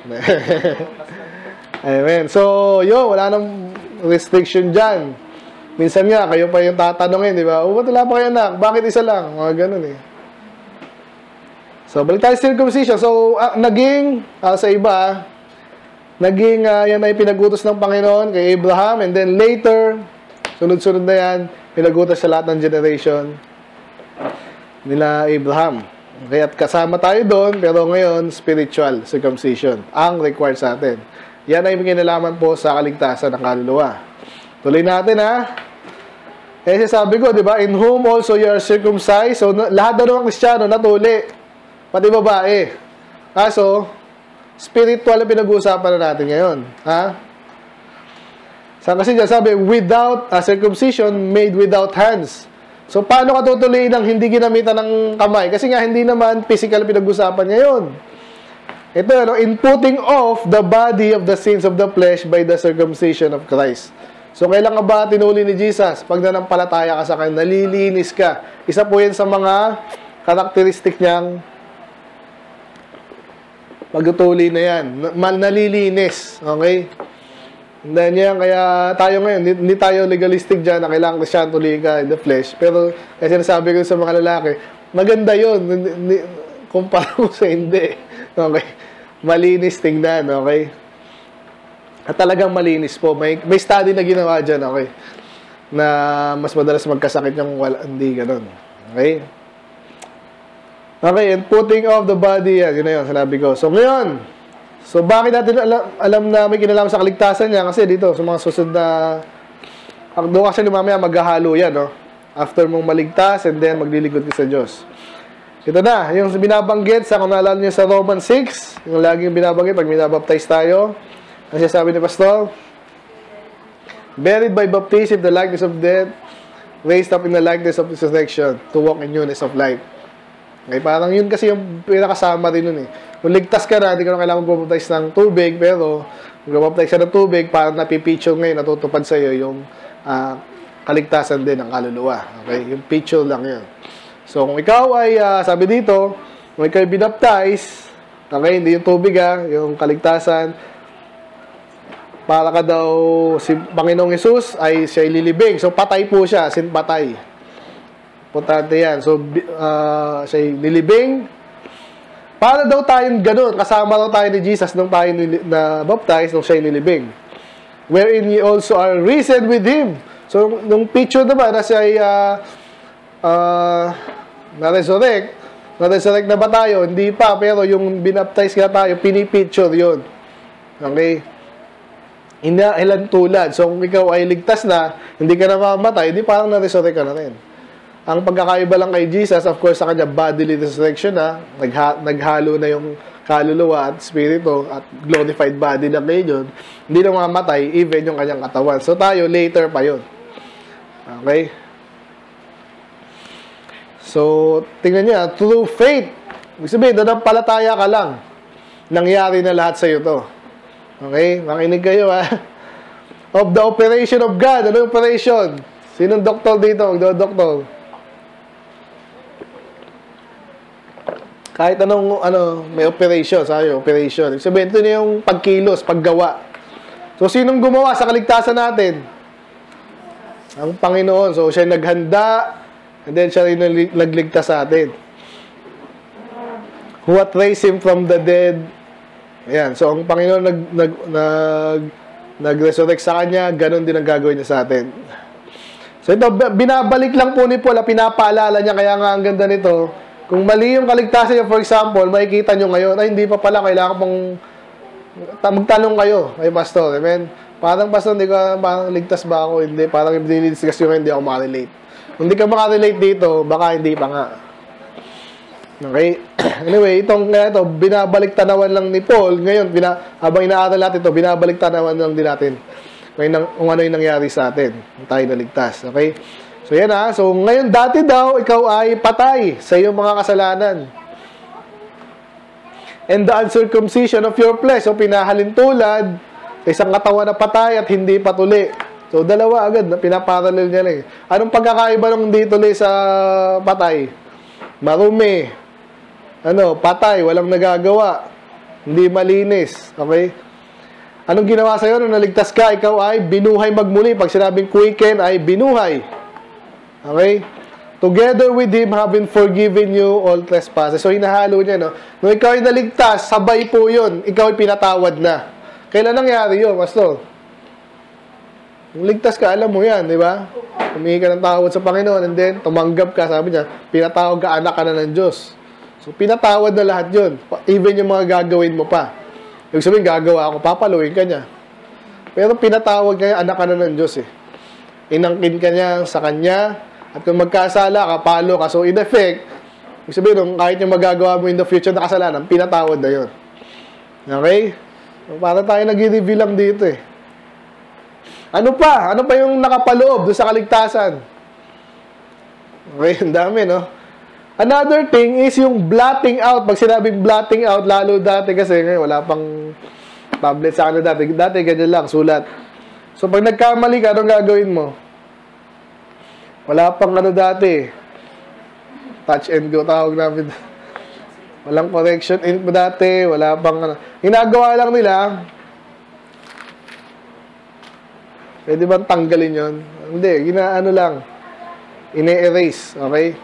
Amen. So, yun, wala nang restriction dyan. Minsan nga, kayo pa yung tatanungin, di ba? O, ba't wala pa kayo anak? Bakit isa lang? Mga ganun eh. So, balik tayo sa circumcision. So, uh, naging, uh, sa iba, naging, uh, yan ay pinagutos ng Panginoon kay Abraham. And then later, sunod-sunod na yan, pinagutos sa lahat ng generation nila Abraham. Okay, at kasama tayo doon, pero ngayon, spiritual circumcision ang required sa atin. Yan ay kinalaman po sa kaligtasan ng kaluluwa. Tuloy natin, ha? Eh, sabi ko, di ba, in whom also you are circumcised. So, lahat na ng Kristiyano natuli. Pati babae. Kaso, spiritual ang pinag-uusapan na natin ngayon. Ha? Sa kasi dyan, sabi, without a circumcision made without hands. So, paano ka tutuloy ng hindi ginamitan ng kamay? Kasi nga, hindi naman physical pinag-usapan ngayon. Ito, ano, in putting off the body of the sins of the flesh by the circumcision of Christ. So, kailan ka ba tinuli ni Jesus? Pag nanampalataya ka sa Kanya, nalilinis ka. Isa po yan sa mga karakteristik niyang pagtutuli na yan. Nalilinis. Okay? Then yan, kaya tayo ngayon, hindi, hindi tayo legalistic dyan na kailangan Christian tuloy ka in the flesh. Pero, kasi nasabi ko sa mga lalaki, maganda yun. Kumpara mo sa hindi. Okay? Malinis tingnan, okay? At talagang malinis po. May, may study na ginawa dyan, okay? Na mas madalas magkasakit yung wala, hindi ganun. Okay? Okay, and putting off the body, yan, yun na yun, sinabi ko. So, ngayon, so, bakit natin alam, alam na may kinalaman sa kaligtasan niya? Kasi dito, sa mga susunod na doon kasi mamaya maghahalo yan, no? After mong maligtas and then maglilingkod ka sa Diyos. Ito na, yung binabanggit sa, kung naalala nyo sa Romans six, yung laging binabanggit pag minabaptize tayo. Ang sabi ni Pastor, buried by baptism, the likeness of death, raised up in the likeness of resurrection, to walk in newness of life. Okay, parang yun kasi yung pinakasama rin nun eh. Kung ligtas ka na, hindi ka na kailangan mag-baptize ng tubig, pero kung mag-baptize ka ng tubig, parang napipicture ngayon, natutupad sa'yo yung uh, kaligtasan din ng kaluluwa. Okay, yung picture lang yun. So, kung ikaw ay, uh, sabi dito, kung ikaw ay binaptize, okay, hindi yung tubig ah, yung kaligtasan, para ka daw, si Panginoong Hesus ay siya ililibing. So, patay po siya, sin patay. Importante yan. So, uh, siya nilibing. Para daw tayong ganun, kasama daw tayo ni Jesus nung tayo na baptize, nung siya nilibing. Wherein ye also are risen with Him. So, nung picture naman na siya ay uh, uh, na-resurrect, na-resurrect na ba tayo? Hindi pa, pero yung binaptize ka tayo, pinipicture yun. Okay? Ilan tulad. So, kung ikaw ay ligtas na, hindi ka na mamatay, hindi parang na-resurrect ka na rin. Ang pagkakaiba lang kay Jesus, of course, sa kanya bodily resurrection na, nagha naghalo na yung kaluluwa at spirito at glorified body na ngayon, hindi na mamatay, even yung kanyang katawan. So, tayo, later pa yun. Okay? So, tingnan niya, through faith, ibig sabihin, nanampalataya ka lang, nangyari na lahat sa iyo to. Okay? Makinig kayo, ha? Of the operation of God. Ano yung operation? Sinong doktor dito? Magdo-doktor. Kahit anong, ano, may operation. Sabi, operation. Ibig sabihin, ito na yung pagkilos, paggawa. So, sinong gumawa sa kaligtasan natin? Ang Panginoon. So, siya naghanda, and then siya rin nagligtas sa atin. Who hath raised Him from the dead. Ayan. So, ang Panginoon nag, nag, nag, nag-resurrect sa Kanya, ganun din ang gagawin niya sa atin. So, ito, binabalik lang po ni Paul, pinapaalala niya, kaya nga ang ganda nito. Kung mali yung kaligtasan niya, for example, makikita nyo ngayon, ay, hindi pa pala, kailangan pong magtanong kayo kay Pastor. Amen? Parang, Pastor, hindi ko, parang ligtas ba ako? Hindi, parang dinidiscuss yung hindi ako makarelate. Kung hindi ka makarelate dito, baka hindi pa nga. Okay? Anyway, itong ito, binabalik tanawan lang ni Paul. Ngayon, bina, habang inaaral natin ito, binabalik tanawan lang din natin kung, kung ano yung nangyari sa atin. Tayo naligtas. Okay? So, yan ha. So, ngayon, dati daw, ikaw ay patay sa iyong mga kasalanan. And the uncircumcision of your flesh. So, pinahalin tulad sa isang katawan na patay at hindi patuli. So, dalawa agad. Pinaparallel niya lang. Anong pagkakaiba nung hindi tuli sa patay? Marumi. Ano, patay, walang nagagawa. Hindi malinis. Okay? Anong ginawa sa'yo nung naligtas ka? Ikaw ay binuhay magmuli. Pag sinabing quicken, ay binuhay. Okay? Together with Him, having forgiven you all trespasses. So, hinahalo niya, no? Nung ikaw ay naligtas, sabay po yun. Ikaw ay pinatawad na. Kailan nangyari yun, Pastor? Nung ligtas ka, alam mo yan, di ba? Humingi ka ng tawad sa Panginoon, and then, tumanggap ka, sabi niya, pinatawad ka, anak ka na ng Diyos. So, pinatawad na lahat yun. Even yung mga gagawin mo pa. Ibig sabihin, gagawa ako, papaluin ka niya. Pero pinatawad ka, anak ka na ng Diyos eh. Inangkin ka niya sa Kanya, at kung magkasala ka, palo ka. So, in effect, ibig sabihin, nung kahit yung magagawa mo in the future na kasalanan, pinatawad na yun. Okay? So, para tayo nag-i-reveal lang dito eh. Ano pa? Ano pa yung nakapaloob doon sa kaligtasan? Okay, ang dami, no? Another thing is yung blotting out. Pag sinabing blotting out, lalo dati kasi ngayon, wala pang tablet sa ano dati. Dati, ganyan lang, sulat. So, pag nagkamali ka, anong gagawin mo? Wala pang ano dati. Touch and go, tawag namin. Walang correction ink mo dati. Wala pang ano. Ginagawa lang nila, pwede bang tanggalin yun? Hindi, ginaano lang. Ine-erase, okay?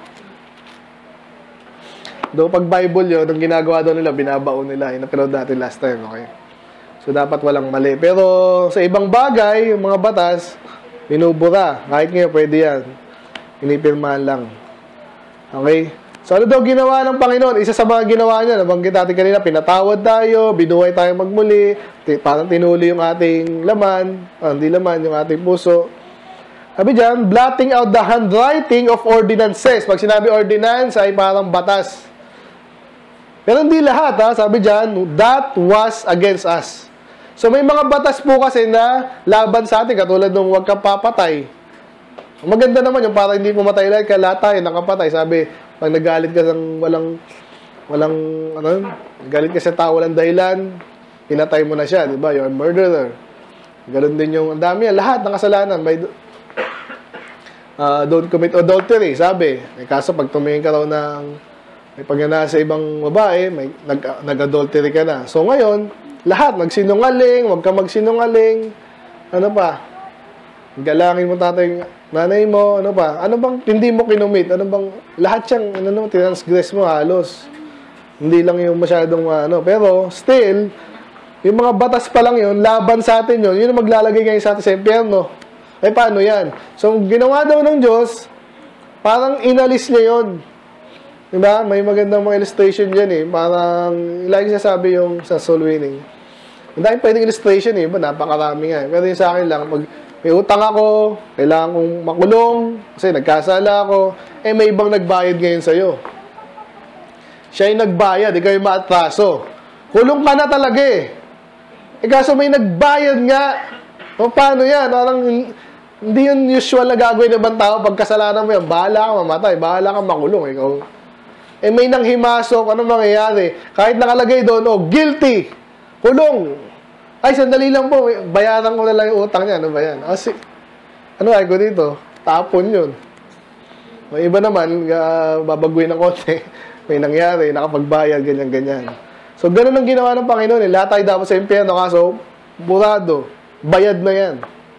Doon pag Bible yun, ang ginagawa doon nila, binabaon nila. Yung napinood natin last time, okay? So, dapat walang mali. Pero, sa ibang bagay, yung mga batas, binubura. Kahit ngayon, pwede yan. Inipirmahan lang. Okay? So, ano daw ginawa ng Panginoon? Isa sa mga ginawa niya, nabanggit natin kanina, pinatawad tayo, binuhay tayo magmuli, parang tinuli yung ating laman, ah, hindi laman, yung ating puso. Sabi dyan, blotting out the handwriting of ordinances. Pag sinabi ordinance, ay parang batas. Pero hindi lahat, ha? Sabi dyan, that was against us. So, may mga batas po kasi na laban sa atin, katulad ng huwag kang papatay. Maganda naman yung para hindi pumatay lahat ka, lahat tayo nakapatay. Sabi, pag nagalit ka ng walang, walang, ano, nagalit ka sa tao, walang dahilan, pinatay mo na siya, di ba? You're a murderer. Ganun din yung, ang dami yan, lahat ng kasalanan. May, uh, don't commit adultery, sabi. Eh, kaso pag tumingin ka raw ng, may pagnanasa sa ibang babae, may, nag, nag-adultery ka na. So ngayon, lahat, magsinungaling, huwag ka magsinungaling, ano pa, galangin mo tatay, nanay mo, ano pa, ano bang, hindi mo kinumit, ano bang, lahat siyang, ano, transgress mo halos. Hindi lang yung masyadong, ano, pero, still, yung mga batas pa lang yun, laban sa atin yun, yun ang maglalagay ngayon sa atin sa impyerno. Ay, paano yan? So, ginawa daw ng Diyos, parang inalis niya yun. Diba? May magandang mga illustration dyan eh. Parang, lagi sasabi yung sa soul winning. Ang dahil pwedeng illustration eh, ba? Napakarami nga eh. Pero yung sa akin lang, pag may utang ako, kailangan kong makulong, kasi nagkasala ako, eh may ibang nagbayad ngayon sa'yo. Siya yung nagbayad, ikaw yung maatraso. Kulong ka na talaga eh. Eh kaso may nagbayad nga. O paano yan? Parang, hindi yun usual na gagawin ng ibang tao. Pag kasalanan mo yan, bahala ka mamatay, bahala ka makulong. Ikaw. Eh may nanghimasok, ano mangyayari? Kahit nakalagay doon, oh, guilty, kulong. Ay, sandali lang po, bayaran ko na lang yung utang niya. Ano ba yan? Oh, si, ano ay ko dito? Tapon yun. O iba naman, uh, babaguhin ng konti. May nangyari, nakapagbayad, ganyan-ganyan. So, ganun ang ginawa ng Panginoon. Eh. Lahat tayo dapat sa impyerno, kaso, burado. Bayad na yan.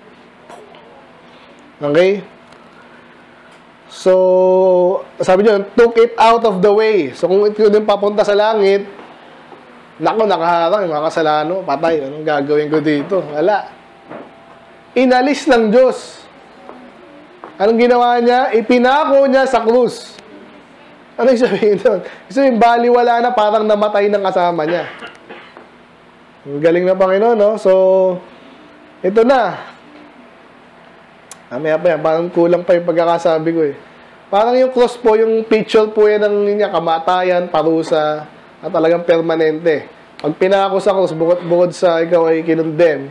Okay? So, sabi nyo, took it out of the way. So, kung ito yung papunta sa langit, nako, nakaharang, yung mga kasalanan, patay. Anong gagawin ko dito? Wala. Inalis ng Diyos. Anong ginawa niya? Ipinako niya sa krus. Ano yung sabihin doon? So, yung baliwala na, parang namatay ng kasama niya. Ang galing na Panginoon, no? So, ito na. Mamaya pa yan, parang kulang pa yung pagkakasabi ko eh. Parang yung cross po, yung picture po yan ng niya, kamatayan, parusa, at talagang permanente. Pag pinako sa cross, bukod-bukod sa ikaw ay kinundem,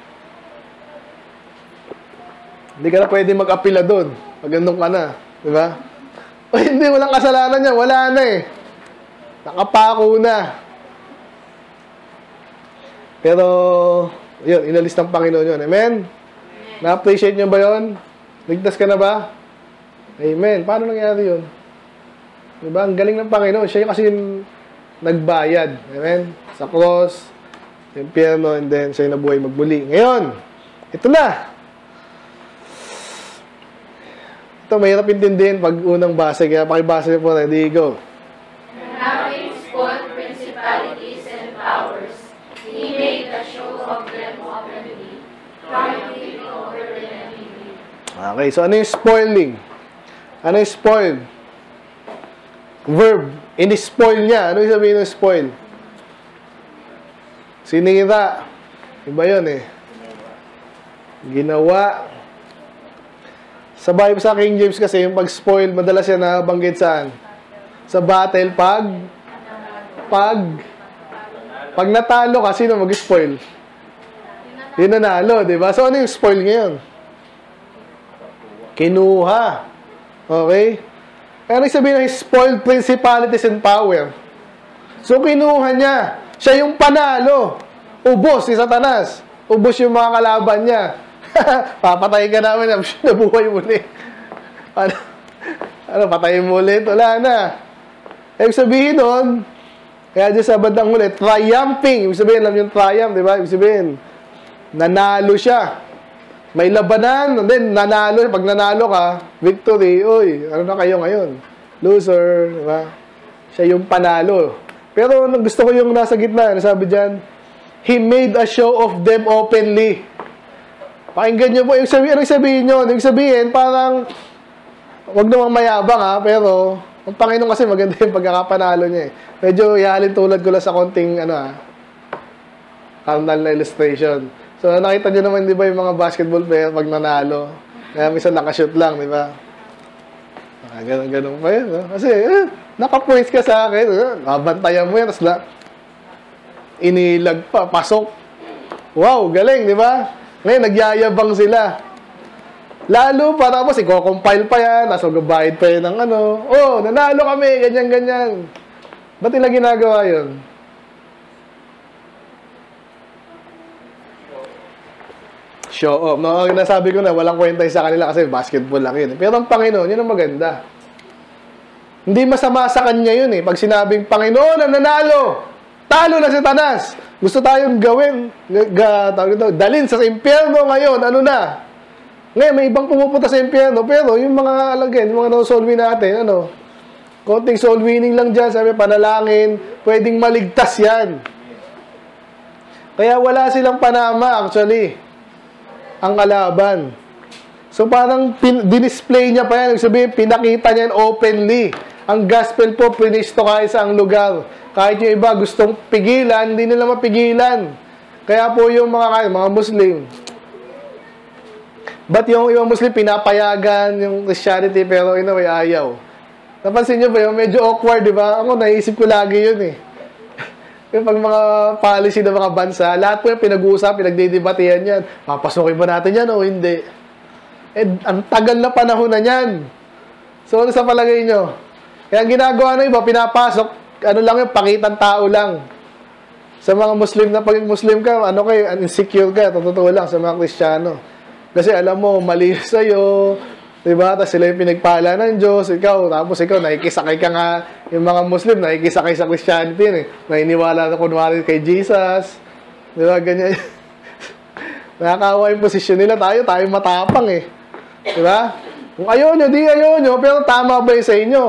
hindi ka na pwede mag-apila doon. Pag gandun ka na. Di ba? O hindi, walang kasalanan niya. Wala na eh. Nakapako na. Pero, yun, inalis ng Panginoon yun. Amen? Na-appreciate nyo ba yun? Ligtas ka na ba? Amen. Paano nangyari yun? Diba? Ang galing ng Panginoon. Siya kasi yung nagbayad. Amen? Sa cross, sa impyerno, and then siya yung nabuhay magbuli. Ngayon, ito na. Ito, mahirap intindihin pag unang base. Kaya pakibasa niyo po. Ready, go. And having spoiled principalities and powers, he made a show of them openly, triumphing over them and leading. Okay, so ano yung spoiling? Ano yung spoil? Verb. In-spoil niya. Ano yung sabihin ng spoil? Sinira. Iba yun eh. Ginawa. Sa Bible, sa King James kasi, yung pag-spoil, madalas yan nabanggit saan? Sa battle, pag? Pag? Pag natalo ka, sino mag-spoil? Yung nanalo, di ba? So, ano yung spoil ngayon? Kinuha. Okay? Kaya nagsabihin ng spoiled principalities and power. So, kinuha niya. Siya yung panalo. Ubos si Satanas. Ubos yung mga kalaban niya. Papatay ka namin. Nabuhay muli. Ano? Ano? Patayin mo ulit? Wala na. Ibig sabihin nun, kaya dyan sa bandang ulit, triumphing. Ibig sabihin, alam yung triumph, di ba? Ibig sabihin, nanalo siya. May labanan, and then nanalo. Pag nanalo ka, victory, uy, ano na kayo ngayon? Loser, di ba? Siya yung panalo. Pero gusto ko yung nasa gitna, nasabi dyan, he made a show of them openly. Pakinggan nyo po, yung sabihin, anong sabihin nyo? Yung sabihin, parang, wag namang mayabang ha, pero, ang Panginoon kasi maganda yung pagkakapanalo niya eh. Medyo ihalin tulad ko lang sa konting, ano ha, carnal na illustration. So, nakita nyo naman, di ba, yung mga basketball player pag nanalo. Kaya minsan nakashoot lang, di ba? Ah, ganun-ganun pa yun. No? Kasi, eh, nakapoints ka sa akin. Eh, nabantayan mo yan. Tapos na, inilag pa, pasok. Wow, galing, di ba? Ngayon, nagyayabang sila. Lalo pa, tapos i-compile pa yan, tapos magbabayad pa yan ng ano, oh, nanalo kami, ganyan-ganyan. Ba't nila ginagawa yun? Show off. No, nasabi ko na, walang kwenta sa kanila kasi basketball lang yun. Pero ang Panginoon, yun ang maganda. Hindi masama sa kanya yun eh. Pag sinabing, Panginoon ang nanalo, talo na si Satanas. Gusto tayong gawin, ga, ito, dalin sa impyerno ngayon, ano na? Ngayon, may ibang pumupunta sa impyerno, pero yung mga, alagyan, yung mga na-solve natin, ano, konting soul winning lang dyan, sabi, panalangin, pwedeng maligtas yan. Kaya wala silang panama, actually, ang kalaban. So, parang dinisplay niya pa yan, sabi, pinakita niya yan openly. Ang gospel po, pinisto kahit sa ang lugar. Kahit yung iba gustong pigilan, hindi nila mapigilan. Kaya po yung mga, mga Muslim, ba't yung ibang Muslim pinapayagan yung Christianity pero in a way ayaw? Napansin nyo ba yung medyo awkward, di ba? Ako naisip ko lagi yun eh. Yung pag mga policy ng mga bansa, lahat po yung pinag-uusap, pinagdidebatihan yan. Papasukin ba natin yan o hindi? Eh, ang tagal na panahon na yan. So, ano sa palagay nyo? Kaya ang ginagawa na iba, pinapasok, ano lang yung pakitang tao lang. Sa mga Muslim na pag Muslim ka, ano kayo, insecure ka, totoo lang sa mga Kristiyano. Kasi alam mo, mali sa'yo, diba? Tapos sila yung pinagpala ng Diyos, ikaw, tapos ikaw, nakikisakay ka nga, yung mga Muslim, nakikisakay sa Christianity yun eh. Nainiwala na kunwari kay Jesus. Diba? Ganyan. Nakakawa yung posisyon nila, tayo, tayo matapang eh. Diba? Kung ayaw nyo, di ayaw nyo, pero tama ba yun sa inyo?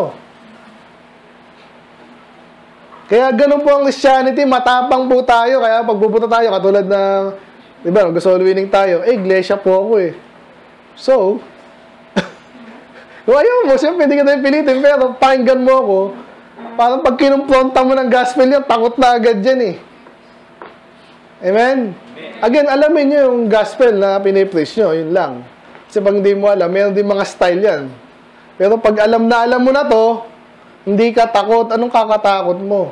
Kaya ganun po ang Christianity, matapang po tayo, kaya pagbubuta tayo, katulad ng diba, gusto winning tayo. Eh, iglesia po ako eh. So, kung ayaw mo, siyempre, hindi ka tayo pilitin. Pero, pakinggan mo ako. Parang pag kinumpronta mo ng gospel yan, takot na agad yan eh. Amen? Again, alamin nyo yung gospel na pinipreach nyo. Yun lang. Kasi pag hindi mo alam, meron din mga style yan. Pero pag alam na alam mo na to, hindi ka takot. Anong kakatakot mo?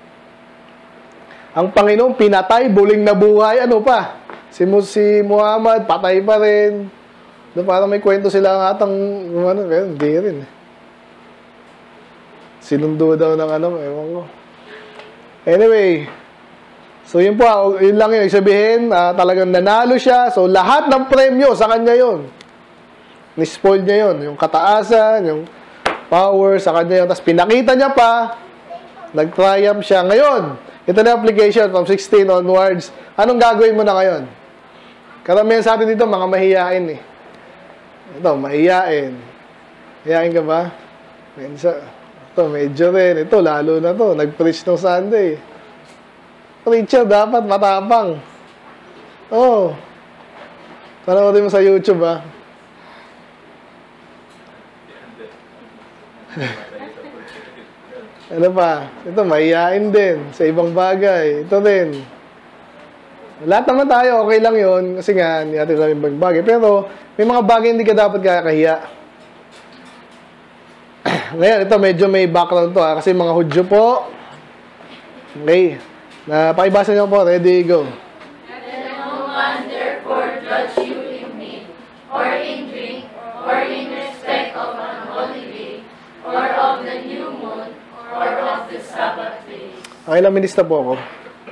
Ang Panginoon, pinatay, buling na buhay. Ano pa? Si, si Muhammad, patay pa rin. Doon parang may kwento sila ng atang, ano, hindi rin. Sinundo daw ng ano, ewan ko. Anyway, so yun po, yun lang yun. Sabihin, uh, talagang nanalo siya. So lahat ng premyo sa kanya yun. Ni-spoil niya yun. Yung kataasan, yung power sa kanya yun. Tapos pinakita niya pa, nag-triumph siya. Ngayon, ito na application from sixteen onwards. Anong gagawin mo na ngayon? Karamihan sa atin dito, mga mahiyain eh. Ito, mahiyain. Mahiyain ka ba? Ito, medyo rin. Ito, lalo na to. Nag-preach ng Sunday. Preacher, dapat matapang. Oo. Oh. Panoorin mo sa YouTube, ha? Ano pa? Ito, mahiyain din. Sa ibang bagay. Ito din. Lahat naman tayo, okay lang yun. Kasi nga, hindi natin sabihin ibang bagay. Pero, may mga bagay hindi ka dapat kakahiya. Ngayon, ito, medyo may background to, ha? Kasi mga Hudyo po. Okay. Na, pakibasa niyo po. Ready, go. Let no man therefore judge you in meat, or in drink, or in respect of an holy day, or of the new moon, or of the Sabbath days. Okay lang, minista po ako.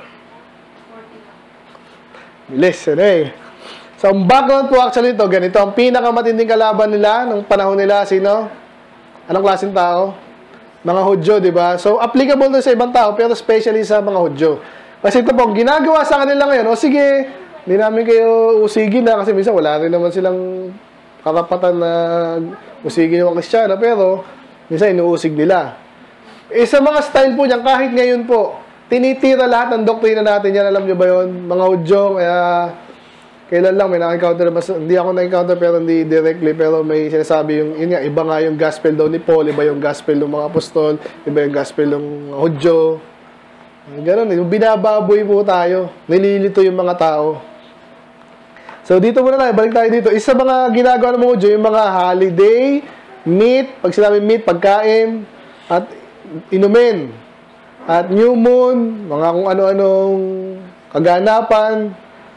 Bilis, ano eh. So, ang background po actually ito, ganito. Ang pinakamatinding kalaban nila, nung panahon nila, sino? Anong klaseng tao? Mga Hudyo, di ba? So, applicable to sa ibang tao, pero especially sa mga Hudyo. Kasi ito po, ginagawa sa kanila ngayon, o sige, hindi namin kayo usigin na, kasi minsan wala rin naman silang karapatan na usigin yung Kristiyano, pero minsan inuusig nila. Eh, sa mga style po niyan, kahit ngayon po, tinitira lahat ng doktrina natin yan. Alam nyo ba yun? Mga Hudyo, kaya kailan lang may na-encounter, hindi ako na-encounter pero hindi directly, pero may sinasabi yung, yun nga, iba nga yung gospel daw ni Paul, iba yung gospel ng mga apostol, iba yung gospel ng Hudyo. Ganun, yung binababoy po tayo, nililito yung mga tao. So, dito muna tayo. Balik tayo dito. Isa sa mga ginagawa ng mga Hudyo, yung mga holiday, meat, pag sinabi meat, pagkain, at inumin. At new moon, mga kung ano-anong kaganapan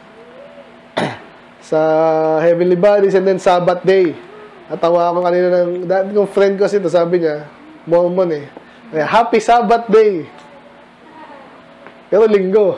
sa heavenly bodies, and then Sabbath day. Natawa ako kanina ng dati kong friend ko kasi ito, sabi niya, Mormon eh. Happy Sabbath day. Pero linggo.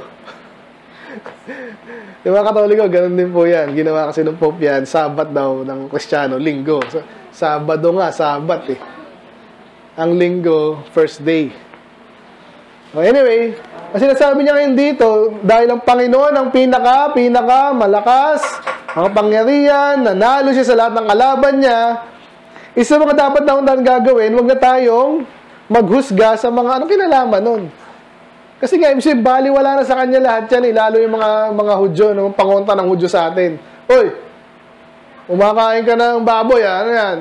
Yung mga Katoliko, ganun din po yan. Ginawa kasi ng Pope yan, Sabbath daw ng Kristiyano, linggo. So, Sabado nga, Sabbath eh. Ang linggo, first day. So, anyway, kasi nasabi niya ngayon dito, dahil ang Panginoon ang pinaka, pinaka, malakas, mga pangyarihan, nanalo siya sa lahat ng kalaban niya, isa mga dapat na undan gagawin, huwag na tayong maghusga sa mga, anong kinalaman nun? Kasi nga, imsi, bali wala na sa kanya lahat yan, eh, lalo yung mga, mga Hudyo, ng pangonta ng Hudyo sa atin. Hoy, umakain ka ng baboy, ah, ano yan?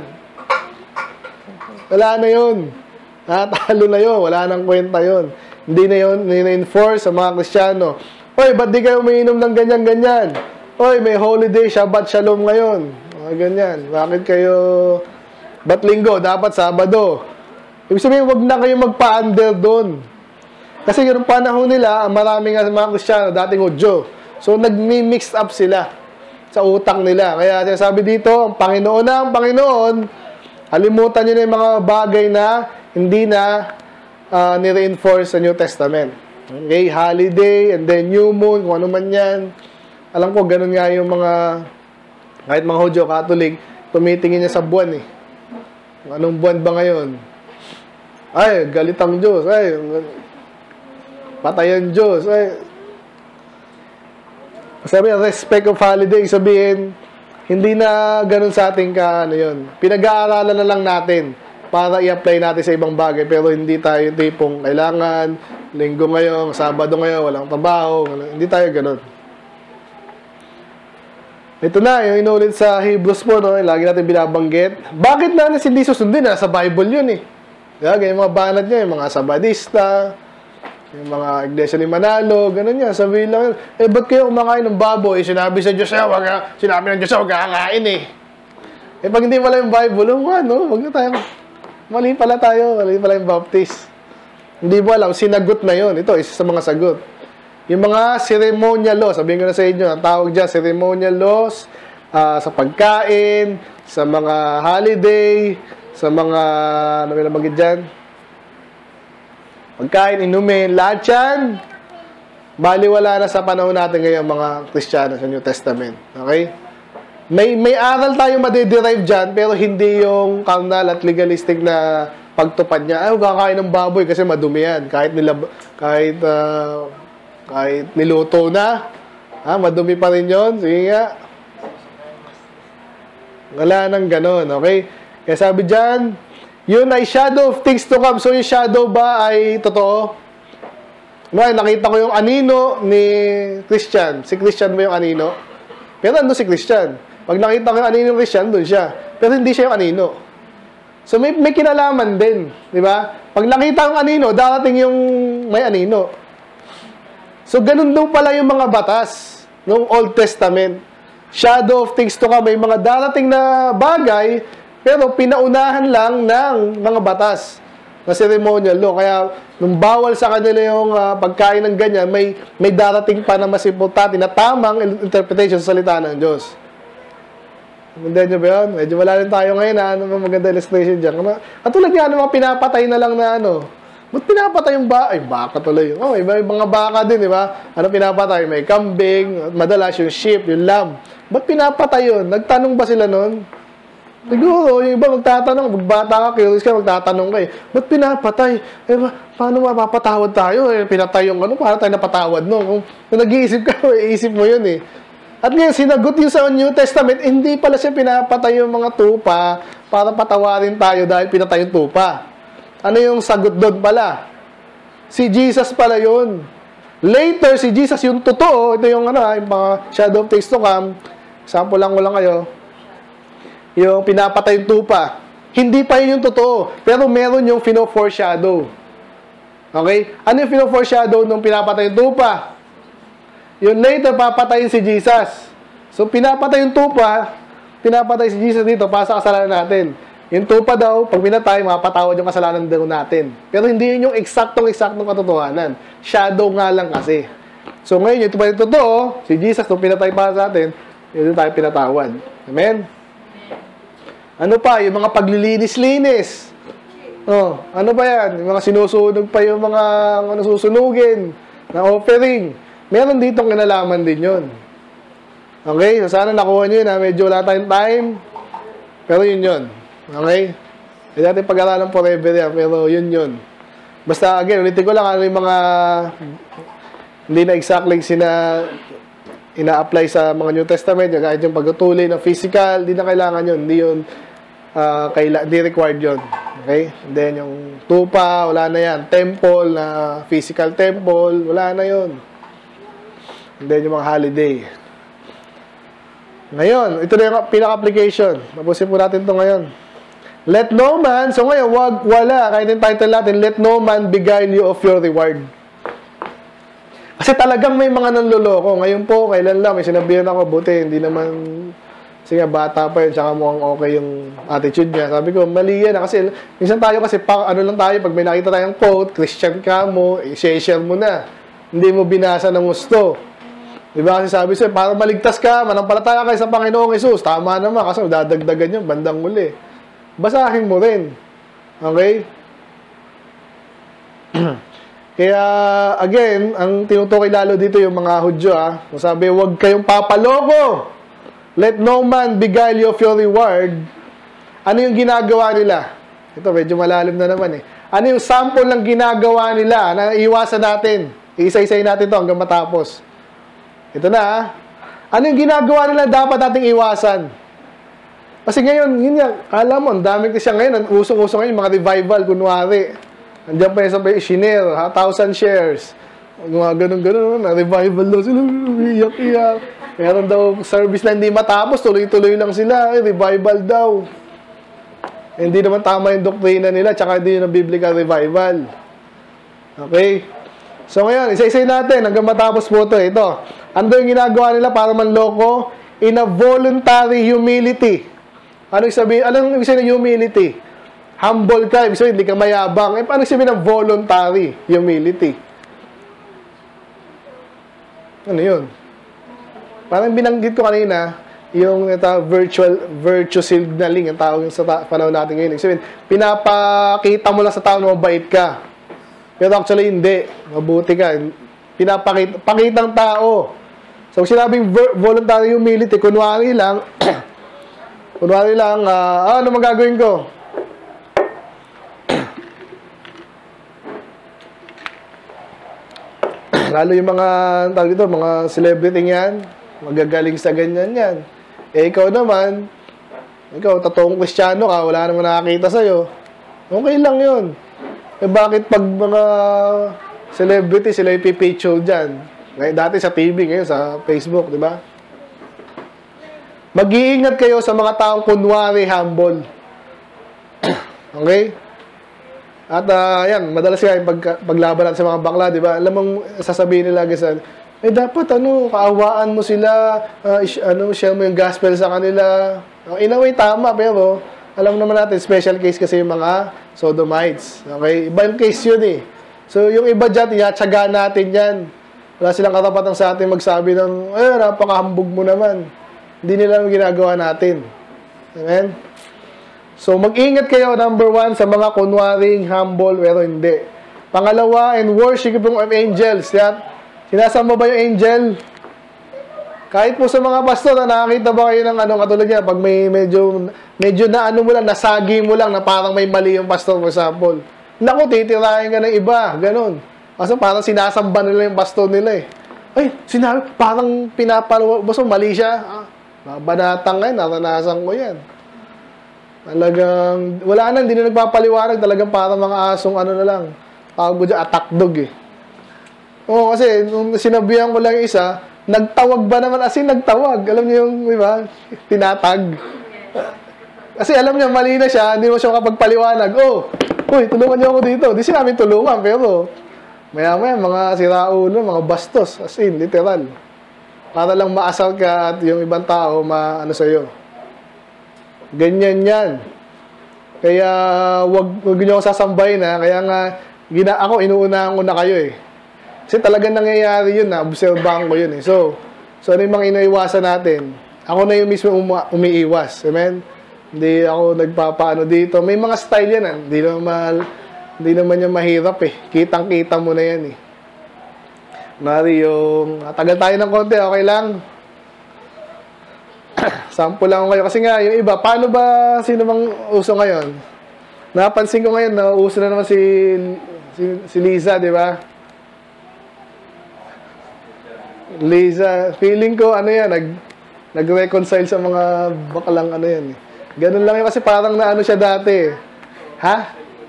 Wala na yun. Natalo na yun, wala nang kwenta yun. Hindi na yun, nina-enforce sa mga Kristiyano. Hoy, ba't di kayo umiinom ng ganyan-ganyan? Hoy, may holiday, Shabbat Shalom ngayon. Mga ganyan. Bakit kayo, ba't linggo? Dapat Sabado. Ibig sabihin, wag na kayo magpa-under doon. Kasi yung panahon nila, maraming mga Kristiyano, dating Hudyo. So, nag-mix up sila sa utak nila. Kaya sabi dito, ang Panginoon na ang Panginoon, halimutan nyo na yung mga bagay na hindi na uh, nire-enforce sa New Testament. Okay, holiday, and then new moon, kung ano man yan. Alam ko, ganun nga yung mga, kahit mga Hudyo, Catholic, tumitingin niya sa buwan eh. Anong buwan ba ngayon? Ay, galit ang Diyos. Ay, patay ang Diyos. Ay, sabi, respect of holiday, sabihin, hindi na ganun sa ating ka, ano yun. Pinag-aaralan na lang natin para i-apply natin sa ibang bagay, pero hindi tayo tipong kailangan, linggo ngayon, Sabado ngayon, walang trabaho, hindi tayo ganun. Ito na, yung inulit sa Hebrews po, no? Lagi natin binabanggit. Bakit na hindi susundin? Nasa Bible yun eh. Diba? Yung mga banat niya, yung mga Sabadista, yung mga Iglesia ni Manalo, ganun yan. Sabihin lang, eh, ba't kayo kumakain ng baboy? Eh, sinabi sa Diyos, wag, sinabi ng Diyos, huwag kakain eh. Eh, pag hindi pala yung Bible, oh, ano, huwag na tayo. Mali pala tayo, mali pala yung Baptist. Hindi mo alam, sinagot na yun. Ito, isa sa mga sagot. Yung mga ceremonial laws, sabihin ko na sa inyo, ang tawag dyan, ceremonial laws, uh, sa pagkain, sa mga holiday, sa mga, ano may nabagid dyan? Pagkain, inumin, lahat yan, baliwala na sa panahon natin ngayon, mga Kristiyano sa New Testament. Okay? May, may aral tayo madiderive dyan, pero hindi yung carnal at legalistic na pagtupad niya. Ay, huwag kakain ng baboy kasi madumi yan. Kahit nila, kahit, uh, kahit niluto na, ha, madumi pa rin yun. Sige nga. Wala nang ganun, okay? Kaya sabi dyan, yun ay shadow of things to come. So, yung shadow ba ay totoo? Well, nakita ko yung anino ni Christian. Si Christian ba yung anino? Pero ano si Christian? Pag nakita ko yung anino ni Christian, doon siya. Pero hindi siya yung anino. So, may, may kinalaman din. Di ba? Pag nakita yung anino, darating yung may anino. So, ganun daw pala yung mga batas ng Old Testament. Shadow of things to come. May mga darating na bagay, pero pinaunahan lang ng mga batas na ceremonial law. Kaya, nung bawal sa kanila yung uh, pagkain ng ganyan, may, may darating pa na mas importante na tamang interpretation sa salita ng Diyos. Maganda nyo ba yun? Medyo wala rin tayo ngayon na ano maganda illustration dyan. Katulad nga, ano, mga pinapatay na lang na ano. Ba't pinapatay yung baka? Ay, baka tuloy. Oh, iba yung mga baka din, di ba? Ano pinapatay? May kambing, madalas yung sheep, yung lamb. Ba't pinapatay yun? Nagtanong ba sila nun? Siguro, yung iba magtatanong, magbata ka, curious ka, magtatanong ka eh. Ba't pinapatay? Eh, ba, paano mapapatawad tayo? Eh, pinatay yung ano, paano tayo napatawad no? Kung, kung nag-iisip ka, iisip mo yun eh. At ngayon, sinagot yung sa New Testament, hindi pala siya pinapatay yung mga tupa para patawarin tayo dahil pinatay yung tupa. Ano yung sagot doon pala? Si Jesus pala yun. Later, si Jesus yung totoo. Ito yung ano, yung mga shadow of things to come. Sample lang ko lang kayo. Yung pinapatay yung tupa. Hindi pa yun yung totoo. Pero meron yung fino-foreshadow. Okay? Ano yung fino-foreshadow nung pinapatay yung tupa? Yun later, papatayin si Jesus. So, pinapatay yung tupa, pinapatay si Jesus dito para sa kasalanan natin. Yung tupa daw, pag pinatay, mapatawad yung kasalanan daw natin. Pero hindi yun yung eksaktong-eksaktong katotohanan. Shadow nga lang kasi. So, ngayon, yung tupa yung totoo, si Jesus, nung pinatay para sa atin, yun tayo pinatawad. Amen? Ano pa? Yung mga paglilinis-linis. Oh, ano ba yan? Yung mga sinusunog pa yung mga ano, susunugin na offering. Meron ditong kinalaman din yun. Okay? So, sana nakuha nyo yun ha. Medyo wala tayong time. Pero yun yun. Okay? Hindi natin pag-aralan forever yan. Pero yun yun. Basta, again, ulitin ko lang ano yung mga hindi na exactly sina ina-apply sa mga New Testament. Yung kahit yung pagtutuloy ng physical, hindi na kailangan yun. Hindi yun uh, kaila, hindi required yun. Okay? And then yung tupa, wala na yan. Temple, na uh, physical temple, wala na yun. And then yung mga holiday. Ngayon, ito na yung pinaka-application. Tapusin po natin ito ngayon. Let no man, so ngayon, wag, wala, kahit yung title natin, let no man beguile you of your reward. Kasi talagang may mga nanloloko. Ngayon po, kailan lang, may sinabihan ako, buti, hindi naman, kasi nga, bata pa yun, tsaka mukhang okay yung attitude niya. Sabi ko, mali yan. Kasi, minsan tayo kasi, pa, ano lang tayo, pag may nakita tayong quote, Christian ka mo, i-share mo na. Hindi mo binasa ng gusto. Diba kasi sabi sa'yo, para maligtas ka, manampalataya ka sa Panginoong Jesus. Tama naman, kasi dadagdagan yun, bandang muli. Basahin mo rin. Okay? Kaya, again, ang tinutukoy lalo dito yung mga Hudyo, ah. Sabi, huwag kayong papaloko. Let no man beguile you of your reward. Ano yung ginagawa nila? Ito, medyo malalim na naman eh. Ano yung sample ng ginagawa nila na iwasan natin? Isa-isay natin to hanggang matapos. Ito na, ah. Ano yung ginagawa nila dapat nating iwasan? Kasi ngayon, yun yan, alam mo, ang dami kasi ngayon, usong-usong ngayon, mga revival, kunwari. Andiyan pa yung sabay, shinare, ha, thousand shares. Mga ganun-ganun, na revival daw sila, iyak-iyak. Meron daw service na hindi matapos, tuloy-tuloy lang sila, eh, revival daw. Eh, hindi naman tama yung doktrina nila, tsaka hindi yung biblical revival. Okay? So ngayon, isa-isay natin, hanggang matapos po ito, ito. Ano yung ginagawa nila para manloko? In a voluntary humility. Ano yung sabihin? Anong ibig sabihin ng humility? Humble ka, ibig sabihin, hindi ka mayabang. Eh, paano sabihin ng voluntary humility? Ano yun? Parang binanggit ko kanina, yung ito, virtual, virtue signaling, ang tawag sa panahon natin ngayon. Ibig sabihin, pinapakita mo lang sa tao na mabait ka. Pero actually, hindi. Mabuti ka. Pinapakita, pakitang tao. So, sinabing voluntary humility, kunwari lang, kunwari lang, uh, ah, ano magagawin ko? Lalo yung mga, tawag dito, mga celebrity yan, magagaling sa ganyan yan. Eh, ikaw naman, ikaw, totoong Kristiyano ka, wala naman nakakita sa'yo. Okay lang yun. Eh, bakit pag mga celebrity, sila yung pipicture dyan? Ngayon, dati sa T V, ngayon sa Facebook, di ba? Mag-iingat kayo sa mga taong kunwari humble. Okay? At, uh, yan, madalas nga yung pag, paglaban natin sa mga bakla, di ba? Alam mong sasabihin nila, guys, eh, dapat, ano, kaawaan mo sila, uh, ish, ano, share mo yung gospel sa kanila. Uh, in a way, tama, pero, alam naman natin, special case kasi yung mga sodomites. Okay? Iba yung case yun, eh. So, yung iba dyan, iatsaga natin yan. Wala silang karapatan sa atin magsabi ng, eh, napakahambog mo naman. Hindi nila yung ginagawa natin. Amen? So, mag-ingat kayo, number one, sa mga kunwaring humble, pero hindi. Pangalawa, and worship of angels. Yan. Sinasama ba yung angel? Kahit po sa mga pastor, na nakakita ba kayo ng ano, katulad niya, pag may medyo, medyo na ano mo lang, nasagi mo lang, na parang may mali yung pastor, for example. Naku, titirahin ka ng iba, ganun. Kasi parang sinasamba nila yung pastor nila eh. Ay, sinabi, parang pinapalawa, basta mali siya. Ah, banatang ngayon, naranasan ko yan. Talagang, wala na, hindi na nagpapaliwanag. Talagang parang mga asong ano na lang. Tawag ko dyan, attack dog eh. Oo, kasi, nung sinabihan ko lang yung isa, nagtawag ba naman? As in, nagtawag. Alam niyo yung, di ba? Tinatag. Kasi alam niya, mali na siya, hindi mo siya makapagpaliwanag. Oh, uy, tulungan niyo ako dito. Di sinabi tulungan, pero, maya-maya, mga siraulo, mga bastos. As in, literal. para lang maasal ka at yung ibang tao maano sa'yo. Ganyan yan. Kaya wag, wag niyo ako sasambahin ha. Kaya nga, gina, ako inuunahan ko na kayo eh. Kasi talagang nangyayari yun na, obserbahan ko yun eh. So, so ano yung mga inaiwasan natin? Ako na yung mismo umi umiiwas. Amen? Hindi ako nagpapaano dito. May mga style yan ah. Hindi naman, hindi naman yan mahirap eh. Kitang-kita mo na yan eh. Mari yung, tagal tayo ng konti, okay lang. Sample lang kayo. Kasi nga, yung iba, paano ba, sino bang uso ngayon? Napansin ko ngayon, na uso na naman si, si, si Liza, di ba? Liza, feeling ko, ano yan, nag, nag-reconcile sa mga bakalang ano yan. Eh. Ganun lang yun, kasi parang naano siya dati. Ha?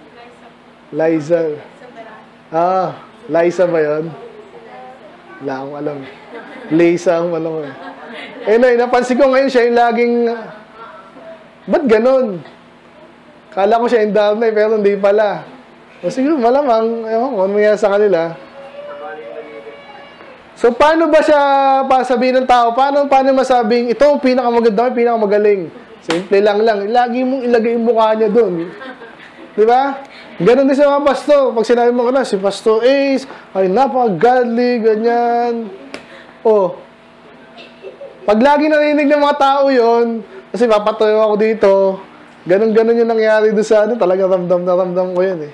Liza. Ah, Liza ba yun? Wala akong alam. Lisa ang alam ko. Eh, no, napansin ko ngayon siya yung laging, ba't ganun? Kala ko siya yung Darnay, pero hindi pala. O siguro, malamang, ewan ko, ano nangyari sa kanila. So, paano ba siya pasabihin ng tao? Paano, paano masabing, ito ang pinakamaganda, pinakamagaling? Simple lang lang. Lagi mong ilagay yung mukha niya doon. Di ba? Ganon din sa mga pastor. Pag sinabi mo na, si Pastor Ace, ay napaka-godly, ganyan. Oh. Pag lagi narinig ng mga tao yon, kasi papatayo ako dito, ganon-ganon yung nangyari doon sa ano, talagang ramdam na ramdam ko yun eh.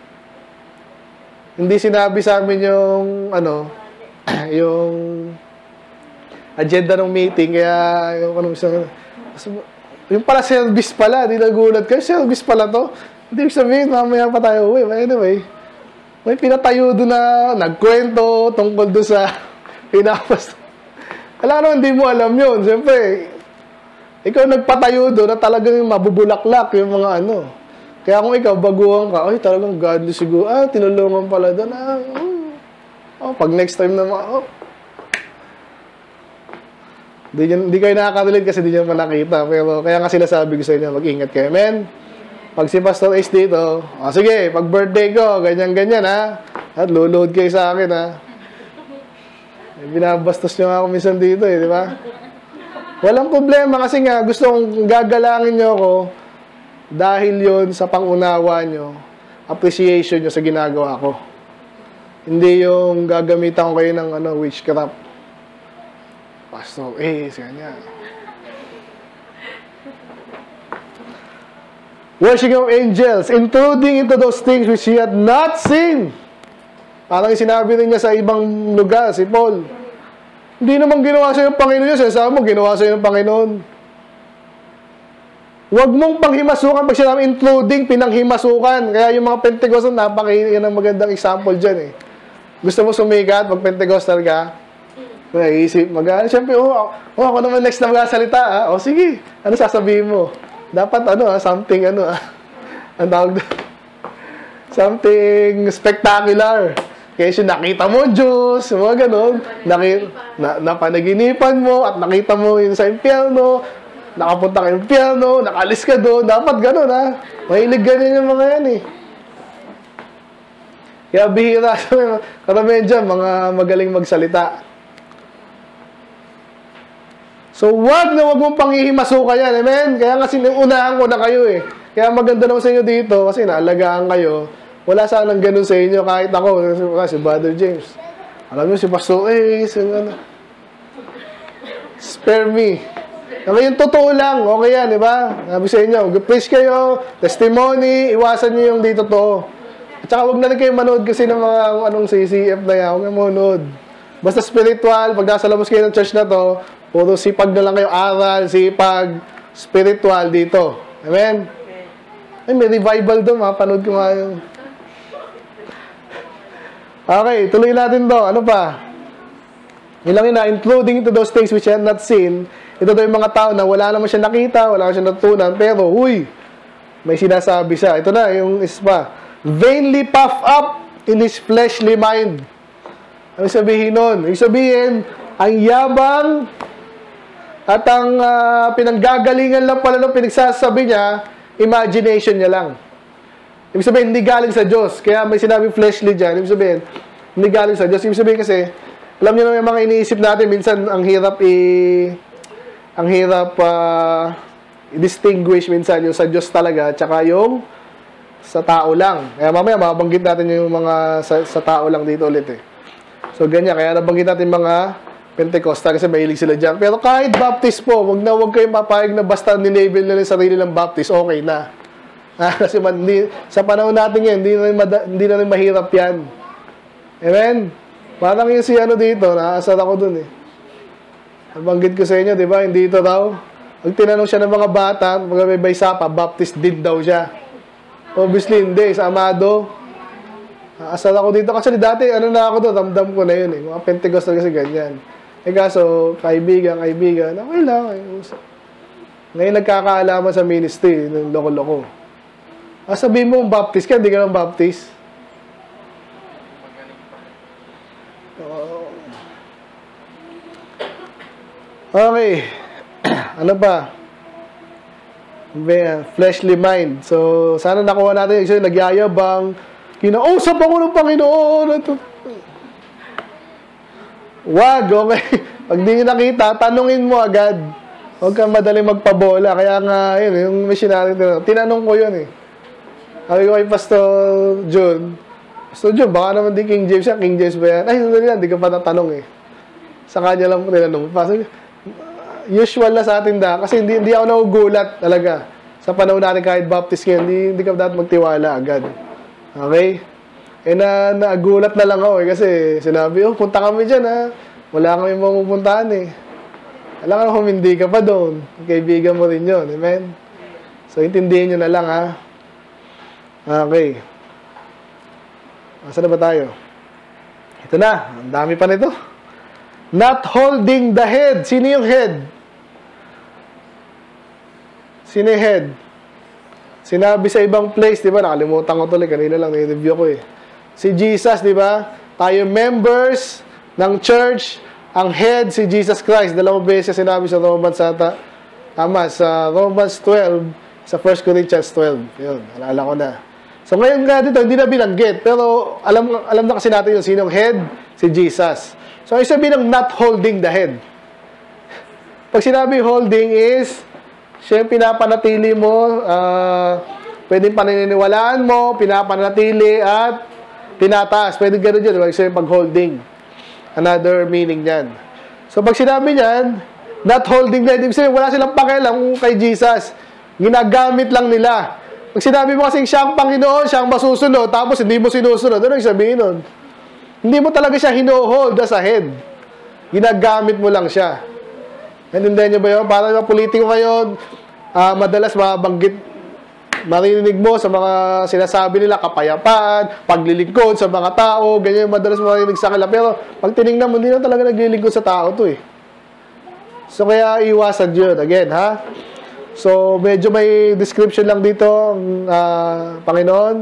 Hindi sinabi sa amin yung, ano, yung agenda ng meeting, kaya, yung, ano, yung pala service pala, di nagulat kayo, service pala to. Hindi sabihin, mamaya pa tayo uwi. Anyway, may pinatayo doon na nagkwento tungkol doon sa pinapas. Alam naman, hindi mo alam yun. Siyempre, ikaw nagpatayo doon na talagang mabubulaklak yung mga ano. Kaya kung ikaw, baguhan ka, ay talagang godly siguro. Ah, tinulungan pala doon. Ah, oh, pag next time na mga, oh. Di, di kayo nakaka-relate kasi di nyo pa nakita. Pero kaya nga sinasabi ko sa inyo, mag-ingat kayo. Amen? Pag si Pastor Ace dito, oh, sige, pag birthday ko, ganyan-ganyan ha. At lulod kayo sa akin ha. Eh, binabastos nyo nga ako minsan dito eh, di ba? Walang problema kasi nga, gusto kong gagalangin nyo ako dahil yon sa pangunawa nyo, appreciation nyo sa ginagawa ko. Hindi yung gagamitan ko kayo ng ano, witchcraft. Pastor Ace, ganyan. Worshiping of angels, intruding into those things which he had not seen. Parang sinabi rin niya sa ibang lugar, si Paul. Hindi naman ginawa sa'yo ng Panginoon yun. Sinasabi mo, ginawa sa'yo ng Panginoon. Huwag mong panghimasukan. Pag sinabi intruding, pinanghimasukan. Kaya yung mga Pentecostal, napakain yan ang magandang example dyan eh. Gusto mo sumikat, pag Pentecostal ka, naisip, mag-ano. Siyempre, oh, oh, ako naman next na magsasalita. Ah. O sige, ano sasabihin mo? Dapat ano, ah, something ano, ah, ang tawag doon, something spectacular. Kaya siya nakita mo Diyos, mga ganon, naki, na, napanaginipan mo at nakita mo yun sa impyerno, nakapunta ka impyerno, nakalis ka doon, dapat ganon ha. Mahilig ganyan yung mga yan eh. Kaya bihira, karamihan dyan, mga magaling magsalita. So, wag na wag mong panghihimasuka yan. Amen? Kaya nga sinuunahan ko na kayo eh. Kaya maganda naman sa inyo dito kasi naalagaan kayo. Wala sanang ganun sa inyo kahit ako. Si Brother James. Alam mo si Pastor Ace. Ano. Spare me. Ngayon, totoo lang. Okay yan, di ba? Sabi sa inyo, preach kayo, testimony, iwasan nyo yung di totoo. At saka wag na rin kayo manood kasi ng mga anong C C F na yan. Huwag na manood. Basta spiritual, pag nasa labas kayo ng church na to, puro sipag na lang kayo aral, sipag, spiritual dito. Amen? Ay, may revival doon, ha? Panood ko nga yung... Okay, tuloy natin to. Ano pa? Ilang ina, including into those things which I had not seen. Ito daw yung mga tao na wala naman siya nakita, wala naman siya natutunan, pero, huy, may sinasabi siya. Ito na, yung ispa. Vainly puffed up in his fleshly mind. Ano sabihin nun? Ibig sabihin, ang yabang at ang uh, pinanggagalingan lang pala nung pinagsasabi niya, imagination niya lang. Ibig sabihin, hindi galing sa Diyos. Kaya may sinabing fleshly dyan. Ibig sabihin, hindi galing sa Diyos. Ibig sabihin kasi, Alam niyo naman yung mga iniisip natin, minsan ang hirap i ang hirap uh, i-distinguish minsan yung sa Diyos talaga tsaka yung sa tao lang. Kaya mamaya mabanggit natin yung mga sa, sa tao lang dito ulit eh. So ganyan, kaya nabanggit natin mga Pentecostal kasi mahilig sila dyan. Pero kahit Baptist po, wag na wag kayong papayag na basta nilabel nila yung sarili ng Baptist, okay na. Ah, kasi man, di, sa panahon natin ngayon, hindi na rin, mada, hindi na rin mahirap yan. Amen? Parang yung si ano dito, naasar ako dun eh. Nabanggit ko sa inyo, di ba? Hindi ito daw. Pag tinanong siya ng mga bata, mga may baysa pa, Baptist din daw siya. Obviously, hindi. Sa Amado, naasar ako dito. Kasi dati, ano na ako doon, ramdam ko na yun eh. Mga Pentecostal kasi ganyan. Eh kaso, kaibigan, kaibigan, okay lang. Ngayon nagkakaalaman sa ministry, ng loko-loko. Ah, sabihin mo, Baptist ka, hindi ka ng Baptist. Okay. Ano pa? Fleshly mind. So, sana nakuha natin. Kasi nagyayabang, kinausap ako ng Panginoon. Wag, okay. Pag di nyo nakita, tanungin mo agad. Huwag kang madaling magpabola. Kaya nga, yun, yung missionary, tinanong ko yun eh. Sabi ko kay Pastor John, Pastor John, baka naman di King James yan. King James ba yan? Ay, hindi yan. Di ka pa natanong eh. Sa kanya lang po tinanong. Pastor, usual na sa atin da. Kasi hindi, hindi ako nagugulat talaga. Sa panahon natin kahit Baptist ngayon, hindi, hindi ka dapat magtiwala agad. Okay? Eh na, nagulat na lang ako eh. Kasi sinabi, oh, punta kami dyan ha. Wala kami mapupuntahan eh. Alam ka hindi ka pa doon. Kaibigan mo rin yun. Amen? So, intindihin nyo na lang ha. Okay. Asa na ba tayo? Ito na. Ang dami pa nito. Not holding the head. Sino yung head? Sino yung head? Sinabi sa ibang place, di ba? Nakalimutan ko tuloy. Kanina lang, nai-review ko eh. Si Jesus, di ba? Tayo members ng church. Ang head, si Jesus Christ. Dalawang beses sinabi sa Romans ata. Tama, sa Romans twelve, sa First Corinthians twelve. Yun, alala ko na. So ngayon nga dito, hindi na binanggit. Pero alam, alam na kasi natin yung sinong head? Si Jesus. So, ay sabihin ng not holding the head. Pag sinabi holding is, siya pinapanatili mo, uh, pwedeng paniniwalaan mo, pinapanatili at tinataas. Pwedeng gano'n dyan. Diba? Siya pag holding. Another meaning yan. So, pag sinabi niyan, not holding the head, ibig sabihin, wala silang pakialam kay Jesus. Ginagamit lang nila. Pag sinabi mo kasing siya ang Panginoon, siya ang masusunod, tapos hindi mo sinusunod, ano yung sabihin nun? Hindi mo talaga siya hino-hold as a head. Ginagamit mo lang siya. Naintindihan niyo ba yun? Para mga politiko ngayon, uh, madalas mabanggit, marinig mo sa mga sinasabi nila, kapayapaan, paglilingkod sa mga tao, ganyan madalas marinig sa kanila. Pero pag tinignan mo, hindi na talaga naglilingkod sa tao to eh. So kaya iwasan yun. Again, ha? So medyo may description lang dito, uh, Panginoon.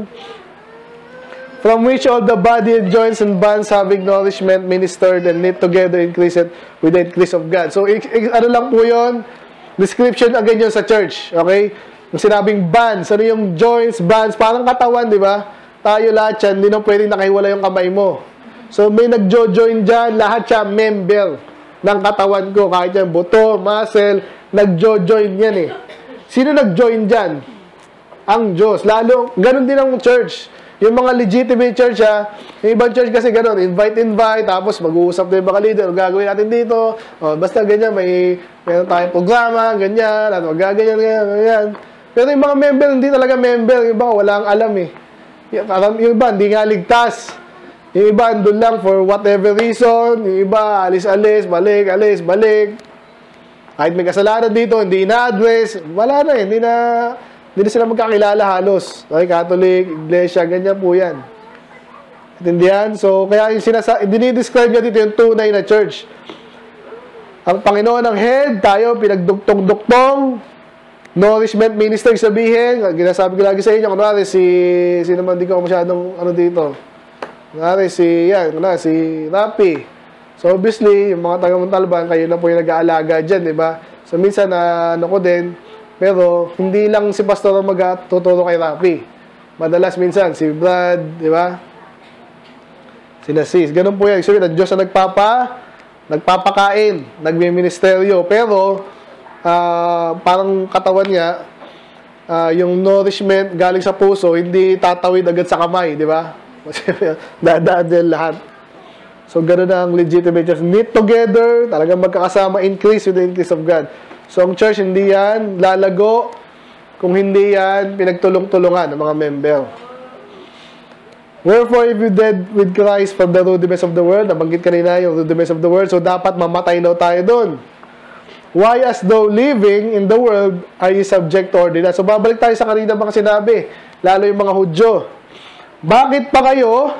From which all the body and joints and bands having nourishment ministered and knit together increase it with the increase of God. So, ano lang po yun? Description again yun sa church. Okay? Yung sinabing bands, ano yung joints, bands, parang katawan, di ba? Tayo lahat yan, hindi na pwedeng nakahiwala yung kamay mo. So, may nagjo-join dyan, lahat siya member ng katawan ko. Kahit yan, buto, muscle, nagjo-join yan eh. Sino nag-join dyan? Ang Diyos. Lalo, ganun din ang church. Yung mga legitimate church, ha, yung ibang church kasi gano'n, invite-invite, tapos mag-uusap na yung mga leader, gagawin natin dito, o, basta ganyan, may meron tayong programa, ganyan, at magaganyan, ganyan, ganyan. Pero yung mga member, hindi talaga member, yung iba, walang alam eh. Yung, yung iba, hindi nga ligtas. Yung iba, andun lang for whatever reason, yung iba, alis-alis, balik, alis, balik. Kahit may kasalanan dito, hindi na-address, wala na eh, hindi na... Hindi na sila magkakilala halos. Okay, Catholic, Iglesia, ganyan po yan. Intindihan? So, kaya yung sinasa... Dinidescribe niya dito yung tunay na church. Ang Panginoon ang head, tayo pinagduktong-duktong, nourishment minister, sabihin, ginasabi ko lagi sa inyo, kunwari si... Sino man, di ko masyadong ano dito. Kunwari si... Yan, kunwari si Rapi. So, obviously, yung mga taga-Montalban, kayo na po yung nag-aalaga dyan, di ba? So, minsan, na, ano ko din, pero, hindi lang si pastor ang magtuturo kay Rapi. Madalas minsan, si Brad, di ba? Sina sis. Ganun po yan. So, ang Diyos na nagpapa, nagpapakain, nagmi-ministeryo. Pero, uh, parang katawan niya, uh, yung nourishment galing sa puso, hindi tatawid agad sa kamay, di ba? Dadaan din lahat. So, ganun ang legitimate church. Knit together, talagang magkakasama, increase with the increase of God. So, ang church, hindi yan lalago, kung hindi yan pinagtulong-tulungan ng mga member. Wherefore, if you dead with Christ from the rudiments of the world, nabanggit kanina yung rudiments of the world, so dapat mamatay daw tayo doon. Why, as though living in the world, are you subject to ordinance? So, babalik tayo sa kanina mga sinabi, lalo yung mga Hudyo. Bakit pa kayo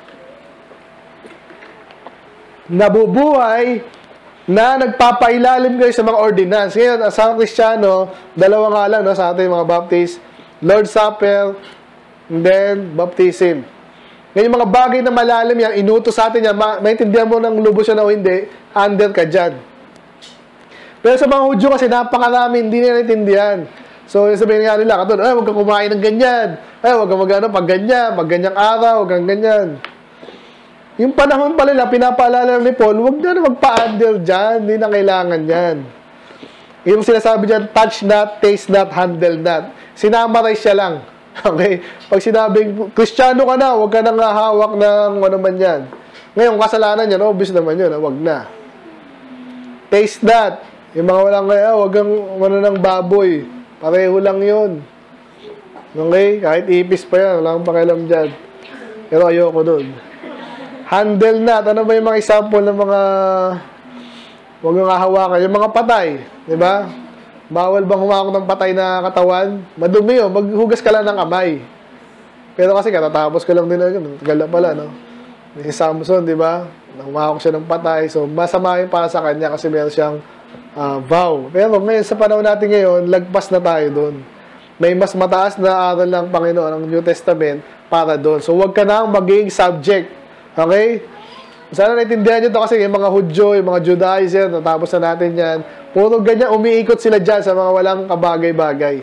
nabubuhay na nagpapailalim kayo sa mga ordinance? Ngayon, sa Kristiyano, dalawa nga lang, no, sa ating mga Baptist, Lord's Supper, and then baptism. Ngayon, yung mga bagay na malalim yan, inutos sa atin yan, ma maintindihan mo ng lubos yan o hindi, under ka dyan. Pero sa mga Hudyo kasi, napakarami, hindi nila naintindihan. So, sabihin nga nila, katulad, ay, huwag kang kumain ng ganyan. Ay, huwag kang mag-ano, pag ganyan, pag ganyang araw, huwag kang ganyan. Yung panahon pala nila, pinapaalala ni Paul, huwag na magpa-under dyan, hindi na kailangan yan. Yung sinasabi dyan, touch not, taste not, handle not. Sinamarize siya lang. Okay? Pag sinabing, Kristiyano ka na, huwag ka nang hawak ng ano man yan. Ngayon, kasalanan yan, obvious naman yun, huwag na. Taste not. Yung mga walang kaya, huwag kang ano ng baboy. Pareho lang yun. Okay? Kahit ipis pa yan, wala kang pakialam dyan. Pero ayoko dun. Handle not. Ano ba yung mga example ng mga huwag kang hahawakan? Yung mga patay. Diba? Bawal bang humawak ng patay na katawan? Madumi yun. Maghugas ka lang ng kamay. Pero kasi katatapos ka lang din na yun. Tagal na pala, no? Si Samson, di ba? Humawak siya ng patay. So, masama yun para sa kanya kasi meron siyang uh, vow. Pero ngayon, sa panahon natin ngayon, lagpas na tayo doon. May mas mataas na aral ng Panginoon, ng New Testament, para doon. So, huwag ka na maging subject. Okay? Sana naintindihan nyo ito kasi yung mga Hudyo, yung mga Judaizer, natapos na natin yan. Puro ganyan, umiikot sila dyan sa mga walang kabagay-bagay.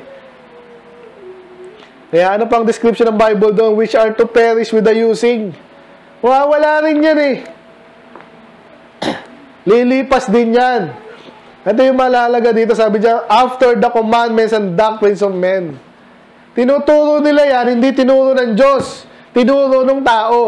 Kaya ano pang description ng Bible doon? Which are to perish with the using. Wala rin yan eh. Lilipas din yan. Ito yung malalaga dito, sabi dyan, after the commandments and doctrines of men. Tinuturo nila yan, hindi tinuro ng Diyos. Tinuro ng tao.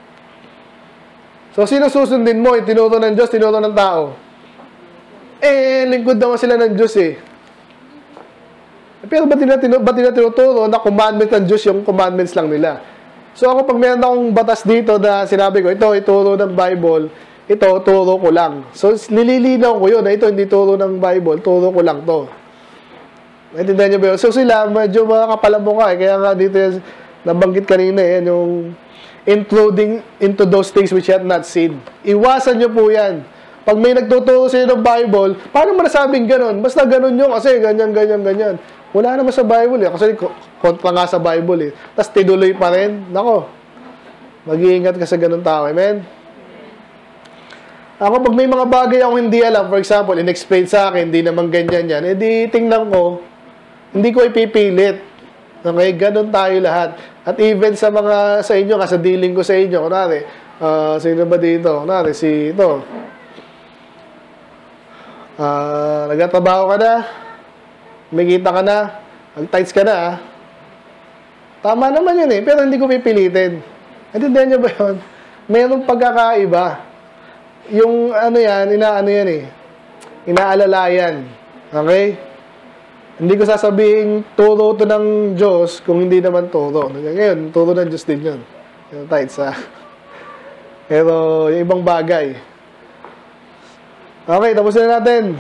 So, sino susundin mo? Tinuro ng Diyos, tinuro ng tao. Eh, lingkod naman sila ng Diyos eh. Pero ba't nila, ba't nila tinuturo na commandment ng Diyos yung commandments lang nila? So, ako pag meron akong batas dito na sinabi ko, ito, ituro ng Bible, ito, turo ko lang. So, nililinaw ko yun na ito, hindi turo ng Bible, turo ko lang to. Naintindihan niyo ba yun? So, sila, medyo mga kapalamuka eh. Kaya nga dito, nabanggit kanina eh, yung including into those things which you have not seen. Iwasan nyo po yan. Pag may nagtuturo sa inyo ng Bible, paano mo nasabing ganun? Basta ganun yung kasi ganyan, ganyan, ganyan. Wala naman sa Bible eh. Kasi kontra nga sa Bible eh. Tapos tinuloy pa rin. Nako, mag-iingat ka sa ganun tao. Amen? Ako, pag may mga bagay akong hindi alam, for example, in-explain sa akin, hindi naman ganyan yan, edi tingnan ko, hindi ko ipipilit. Okay? Ganun tayo lahat. At even sa mga sa inyo, kasi dealing ko sa inyo, kunwari, uh, sino ba dito? Kunwari, si ito. Uh, nagtatrabaho ka na, umikita ka na, mag-tights ka na, ah. Tama naman yun eh, pero hindi ko pipilitin. Natindihan niyo ba yun? Mayroong pagkakaiba. Yung ano yan, inaano yan eh, inaalalayan. Okay? Hindi ko sasabihin turo to ng Diyos kung hindi naman turo. Ngayon, turo ng Diyos din yun. Yung tights, ha? Pero, yung ibang bagay. Okay, tapos na natin.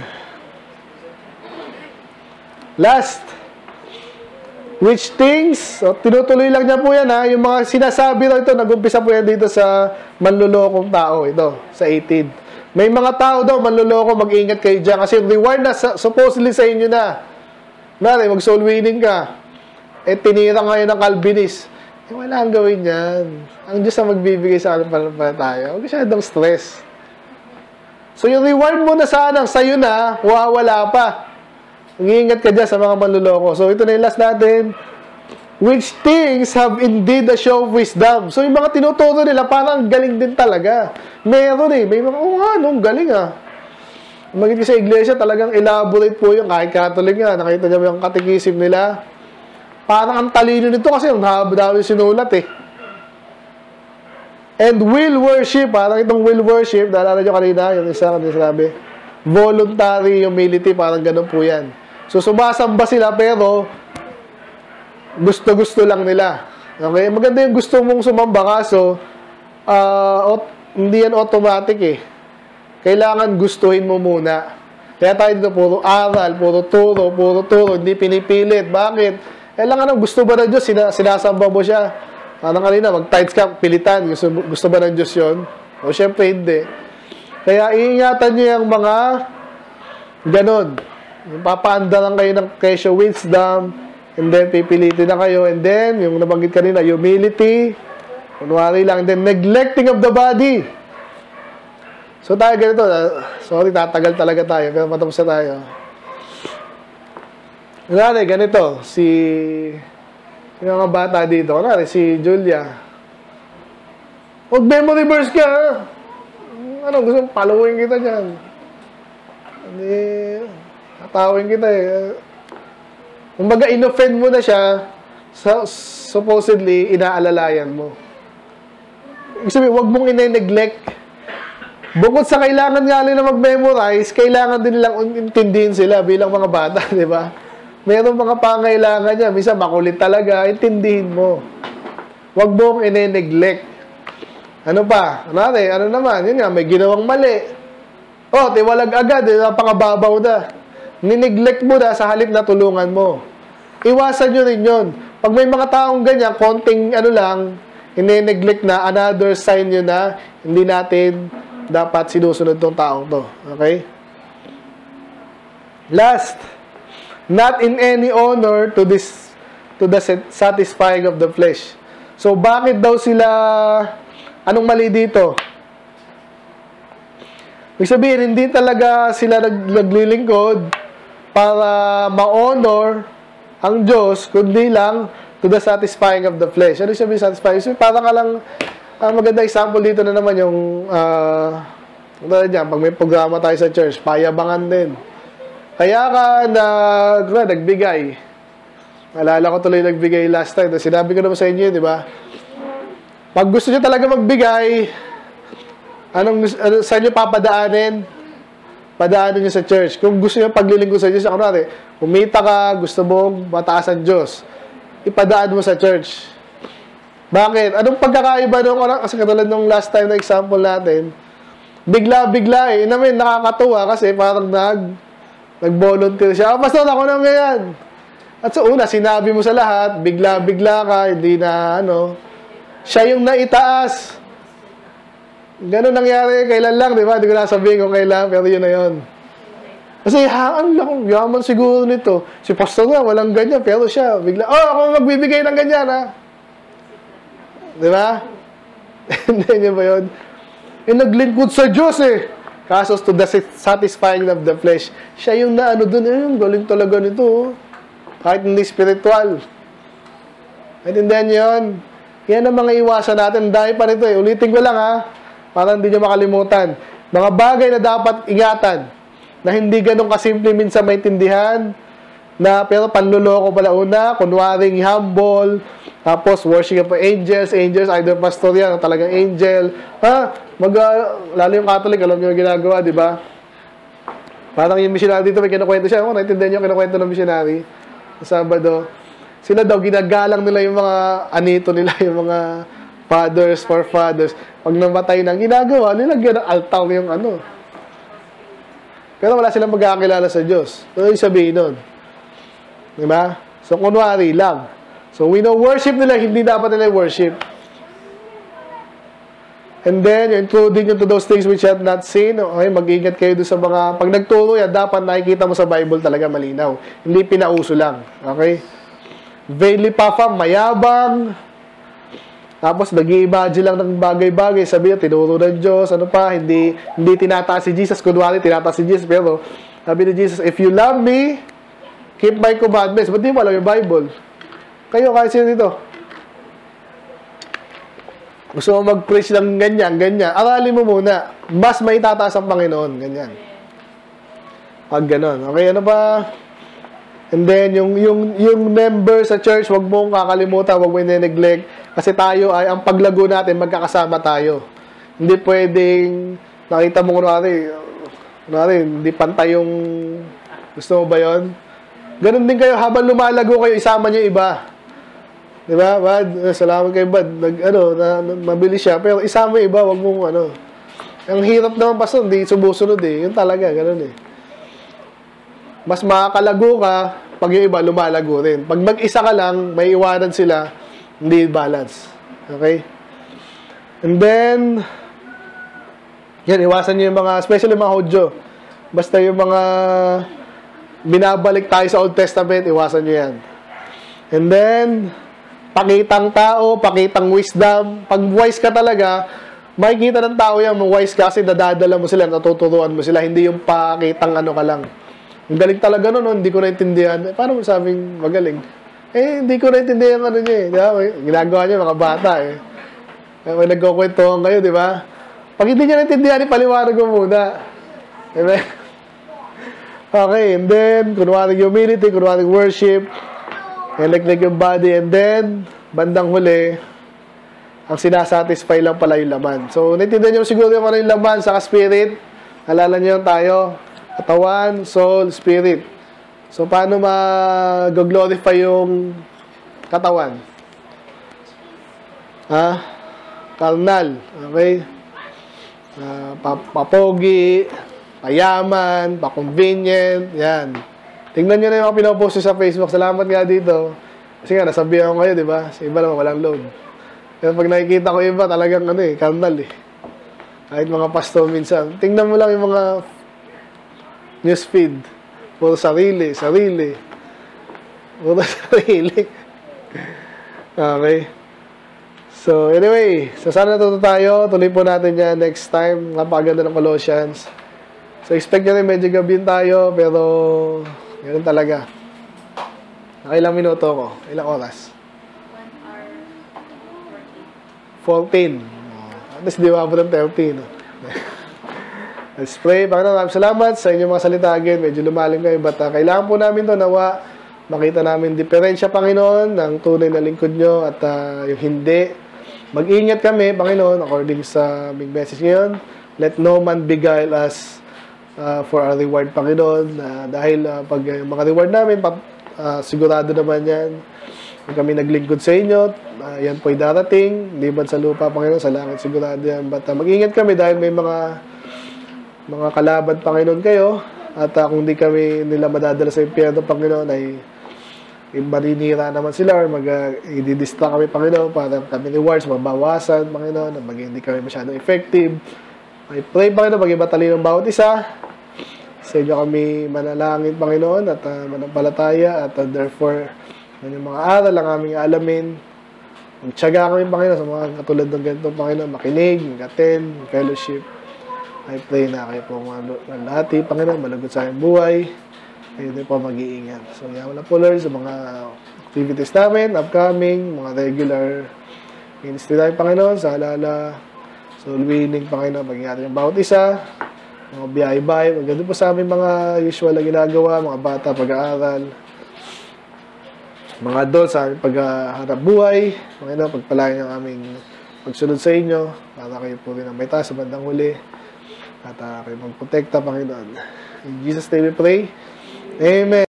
Last. Which things, so, tinutuloy lang niya po yan, ha? Yung mga sinasabi na ito, nag-umpisa po yan dito sa manlulokong tao. Ito, sa eighteen. May mga tao daw, manluloko, mag-ingat kayo dyan. Kasi reward na supposedly sa inyo na. Nari, mag-soul winning ka. Eh, tinira ngayon ng Calvinist. Eh, wala ang gawin yan. Ang Diyos ang magbibigay sa alam pala tayo. Huwag siya itong stress. So, yung reward mo na sana, sa'yo na, wawala pa. Mag-iingat ka dyan sa mga manluloko. So, ito na yung last natin. which things have indeed a show of wisdom. So, yung mga tinuturo nila, parang galing din talaga. Meron eh. May mga, oh nga, no, galing ah. Magiging sa iglesia, talagang elaborate po yung kahit Catholic nga. Nakita niyo yung katikisim nila. Parang ang talino nito kasi yung dami sinulat eh. And will worship, parang itong will worship, naalala nyo kanina, yung isa kanina sinabi, voluntary humility, parang ganun po yan. So, sumasamba sila pero gusto-gusto lang nila. Okay? Maganda yung gusto mong sumamba kaso, uh, hindi yan automatic eh. Kailangan gustuhin mo muna. Kaya tayo dito, puro aral, puro turo, puro turo, hindi pinipilit. Bakit? Kailangan ng gusto ba ng Diyos, sinasamba mo siya. Parang kanina, mag-tithes ka, pilitan. Gusto, gusto ba ng Diyos yun? O, syempre, hindi. Kaya, iingatan nyo yung mga ganon. Yung papaandaran kayo ng kesyo wisdom, and then, pipilitin na kayo, and then, yung nabanggit kanina, humility, kunwari lang, and then, neglecting of the body. So, tayo ganito. Sorry, tatagal talaga tayo, pero matapos na tayo. Kunwari, ganito, si... yung mga bata dito, kunwari, si Julia. Huwag memory verse ka, ha? Ano, gusto mong following kita dyan. Hindi, tatawin kita eh. Kumbaga, in-offend mo na siya, so, supposedly, inaalalayan mo. Ibig sabihin, huwag mong ine-neglect. Bukod sa kailangan nga nila mag-memorize, kailangan din nilang intindihin sila bilang mga bata, di ba? Meron mga pangailangan niya. Minsan makulit talaga. Intindihin mo. Huwag mong ine-neglect. Ano pa? Ano, ano naman? Yun nga, may ginawang mali. Oh, tiwalag agad. Eh, napakababaw na. Nineglect mo na sa halip na tulungan mo. Iwasan nyo rin yun. Pag may mga taong ganyan, konting ano lang, ine-neglect na, another sign nyo na hindi natin dapat sinusunod tong taong to. Okay? Last. Not in any honor to this to the satisfying of the flesh. So, bakit daw sila, anong mali dito? Ibig sabihin, hindi talaga sila nag, naglilingkod para ma-honor ang Diyos, kundi lang to the satisfying of the flesh. Ano sabihin satisfying? So, parang ka lang, uh, maganda example dito na naman yung, uh, dyan, pag may programa tayo sa church, payabangan din. Kaya ka na, na nagbigay. Alala ko tuloy nagbigay last time. Sinabi ko naman sa inyo, di ba? Pag gusto nyo talaga magbigay, anong, ano, saan nyo papadaanin? Padaanin nyo sa church. Kung gusto nyo paglilingkod sa Diyos, ako natin, kumita ka, gusto mong mataas ang Diyos, ipadaan mo sa church. Bakit? Anong pagkakaiba nung, kasi katulad nung last time na example natin, bigla-bigla eh. Namin, nakakatuwa kasi parang nag, nag-volunteer siya. Ah, pastor, ako na ngayon. At sa una, sinabi mo sa lahat, bigla-bigla ka, hindi na, ano, siya yung naitaas. Ganun nangyari, kailan lang, di ba? Hindi ko nasabihin kung kailan, pero yun na yun. Kasi, ha, ano lang, yaman siguro nito. Si pastor nga, walang ganyan, pero siya, bigla, oh, ako magbibigay ng ganyan, ha? Di ba? Hindi niya ba yun? Eh, naglingkod sa Diyos, eh. Kasos to the satisfying of the flesh. Siya yung na ano dun, eh, yung galing talaga nito. Oh. Kahit hindi spiritual. Naintindihan niyo yun? Yan ang mga iwasan natin. Dahil pa nito eh. Ulitin ko lang ha. Para hindi niyo makalimutan. Mga bagay na dapat ingatan. Na hindi ganun kasimple minsan maintindihan. Na pero panluloko pala una. Kunwaring humble. Tapos worship of angels. Angels, either pastor yan. Talagang angel. Ha? Mag, uh, lalo yung Catholic, alam nyo yung ginagawa, di ba? Parang yung missionary dito, may kinukwento siya. Oh, naintindihan nyo yung kinukwento ng missionary sa Sabado. Sila daw, ginagalang nila yung mga anito nila, yung mga fathers, forefathers. Pag namatay na, ginagawa, nilagyan ng altar yung ano. Pero wala silang magkakilala sa Diyos. Ano yung sabihin nun? Di ba? So, kunwari lang. So, we know worship nila, hindi dapat nila worship. And then, including into those things which you have not seen, okay, mag-ingat kayo doon sa mga, pag nagturo yan, dapat nakikita mo sa Bible talaga malinaw. Hindi pinauso lang. Okay? Vainly puff up, mayabang, tapos nag-i-imagine lang ng bagay-bagay, sabi niya, tinuro ng Diyos, ano pa, hindi, hindi tinataas si Jesus, kunwari, tinataas si Jesus, pero, sabi ni Jesus, if you love me, keep my commandments. Ba't di mo alam yung Bible? Kayo, kahit sino dito. Gusto mo mag-preach ng ganyan, ganyan. Aralin mo muna. Mas may tataas ang Panginoon. Ganyan. Pag ganon. Okay, ano ba? And then, yung, yung, yung member sa church, wag mong kakalimutan, wag mong neglect. Kasi tayo ay, ang paglago natin, magkakasama tayo. Hindi pwedeng, nakita mo kunwari, kunwari, hindi pantay yung, gusto mo ba yun? Ganon din kayo, habang lumalago kayo, isama niyo iba. Di ba, Bad? Salamat kay Bad. Nag, ano, na, na, mabilis siya. Pero isama iba, wag mong, ano. Ang hirap naman, pastor, hindi sumusunod eh. Yun talaga, ganun eh. Mas makakalago ka, pag yung iba, lumalago rin. Pag mag-isa ka lang, may iwanan sila, hindi balance. Okay? And then, yan, iwasan nyo yung mga, especially mga Hodyo. Basta yung mga binabalik tayo sa Old Testament, iwasan nyo yan. And then, pakitang tao, pakitang wisdom. Pag wise ka talaga, makikita ng tao yan, wise ka kasi nadadala mo sila, natuturuan mo sila, hindi yung pakitang ano ka lang. Ang galing talaga nun, no? Hindi ko naintindihan. Eh, paano mo sabing magaling? Eh, hindi ko naintindihan ano niya eh. Di ba? Ginagawa niya mga bata eh. Eh, may nagkukwentuhan kayo, di ba? Pag hindi niya naintindihan, ipaliwanag mo muna. Diba? Okay, and then, kunwari humility, kunwari worship, elect yung body, and then, bandang huli, ang sinasatisfy lang pala yung laman. So, naintindihan nyo siguro yung ano yung laman sa spirit. Alala nyo yung tayo. Katawan, soul, spirit. So, paano mag-glorify yung katawan? Ha? Carnal. Okay? Uh, papogi, payaman, pa-convenient. Yan. Tingnan nyo na yung mga pinopost sa Facebook. Salamat nga dito. Kasi nga, nasabihan ko kayo, di ba? Sa iba naman, walang load. Pero pag nakikita ko iba, talagang ano eh, carnal eh. Kahit mga pastor minsan. Tingnan mo lang yung mga newsfeed. Puro sarili, sarili. Puro sarili. Okay. So, anyway. So, sana natuto tayo. Tuloy po natin yan next time. Napakaganda ng Colossians. So, expect nyo rin medyo gabihin tayo. Pero, ganun talaga. Nakailang minuto ko? Ilang oras? one hour fourteen. At least di mabot ng thirteen. Let's pray. Panginoon, maraming salamat sa inyong mga salita again. Medyo lumalim kayo. But uh, kailangan po namin to nawa. Makita namin diferensya, Panginoon, ng tunay na lingkod nyo at uh, yung hindi. Mag-ingat kami, Panginoon, according sa big message ngayon. Let no man beguile us uh, for our reward, Panginoon. Uh, dahil uh, pag uh, mga reward namin, pag Uh, sigurado naman yan. Kung kami naglingkod sa inyo, uh, yan po'y darating. Liban sa lupa, Panginoon, sa langit, sigurado yan. But uh, mag-ingat kami dahil may mga mga kalaban, Panginoon, kayo. At uh, kung di kami nila madadala sa impyerno, Panginoon, ay maninira naman sila or mag-i-distract uh, kami, Panginoon, para kami rewards, mabawasan, Panginoon, na maging hindi kami masyadong effective. I pray, Panginoon, maging matalino ng bawat isa. Sa inyo kami manalangin, Panginoon, at uh, manampalataya, at uh, therefore, yun yung mga aral ang aming alamin. Magtiyaga kami, Panginoon, sa mga katulad ng ganito, Panginoon, makinig, mag-attend, fellowship. I pray na kayo po mga lahat, Panginoon, malagot sa aming buhay. Kayo din po mag-iingat. So, yan wala po, Lord, sa mga activities namin, upcoming, mga regular ministry tayo, Panginoon, sa alala, soul winning, Panginoon, mag-ingatan yung bawat isa. Mga biyay-bay, maganda po sa aming mga usual na ginagawa, mga bata, pag-aaral, mga adult sa aming pagharap buhay, mga ino, pagpalain ang aming pagsunod sa inyo, para kayo po rin ang may taas sa bandang huli, at uh, kayo magprotekta, Panginoon. In Jesus' name we pray. Amen.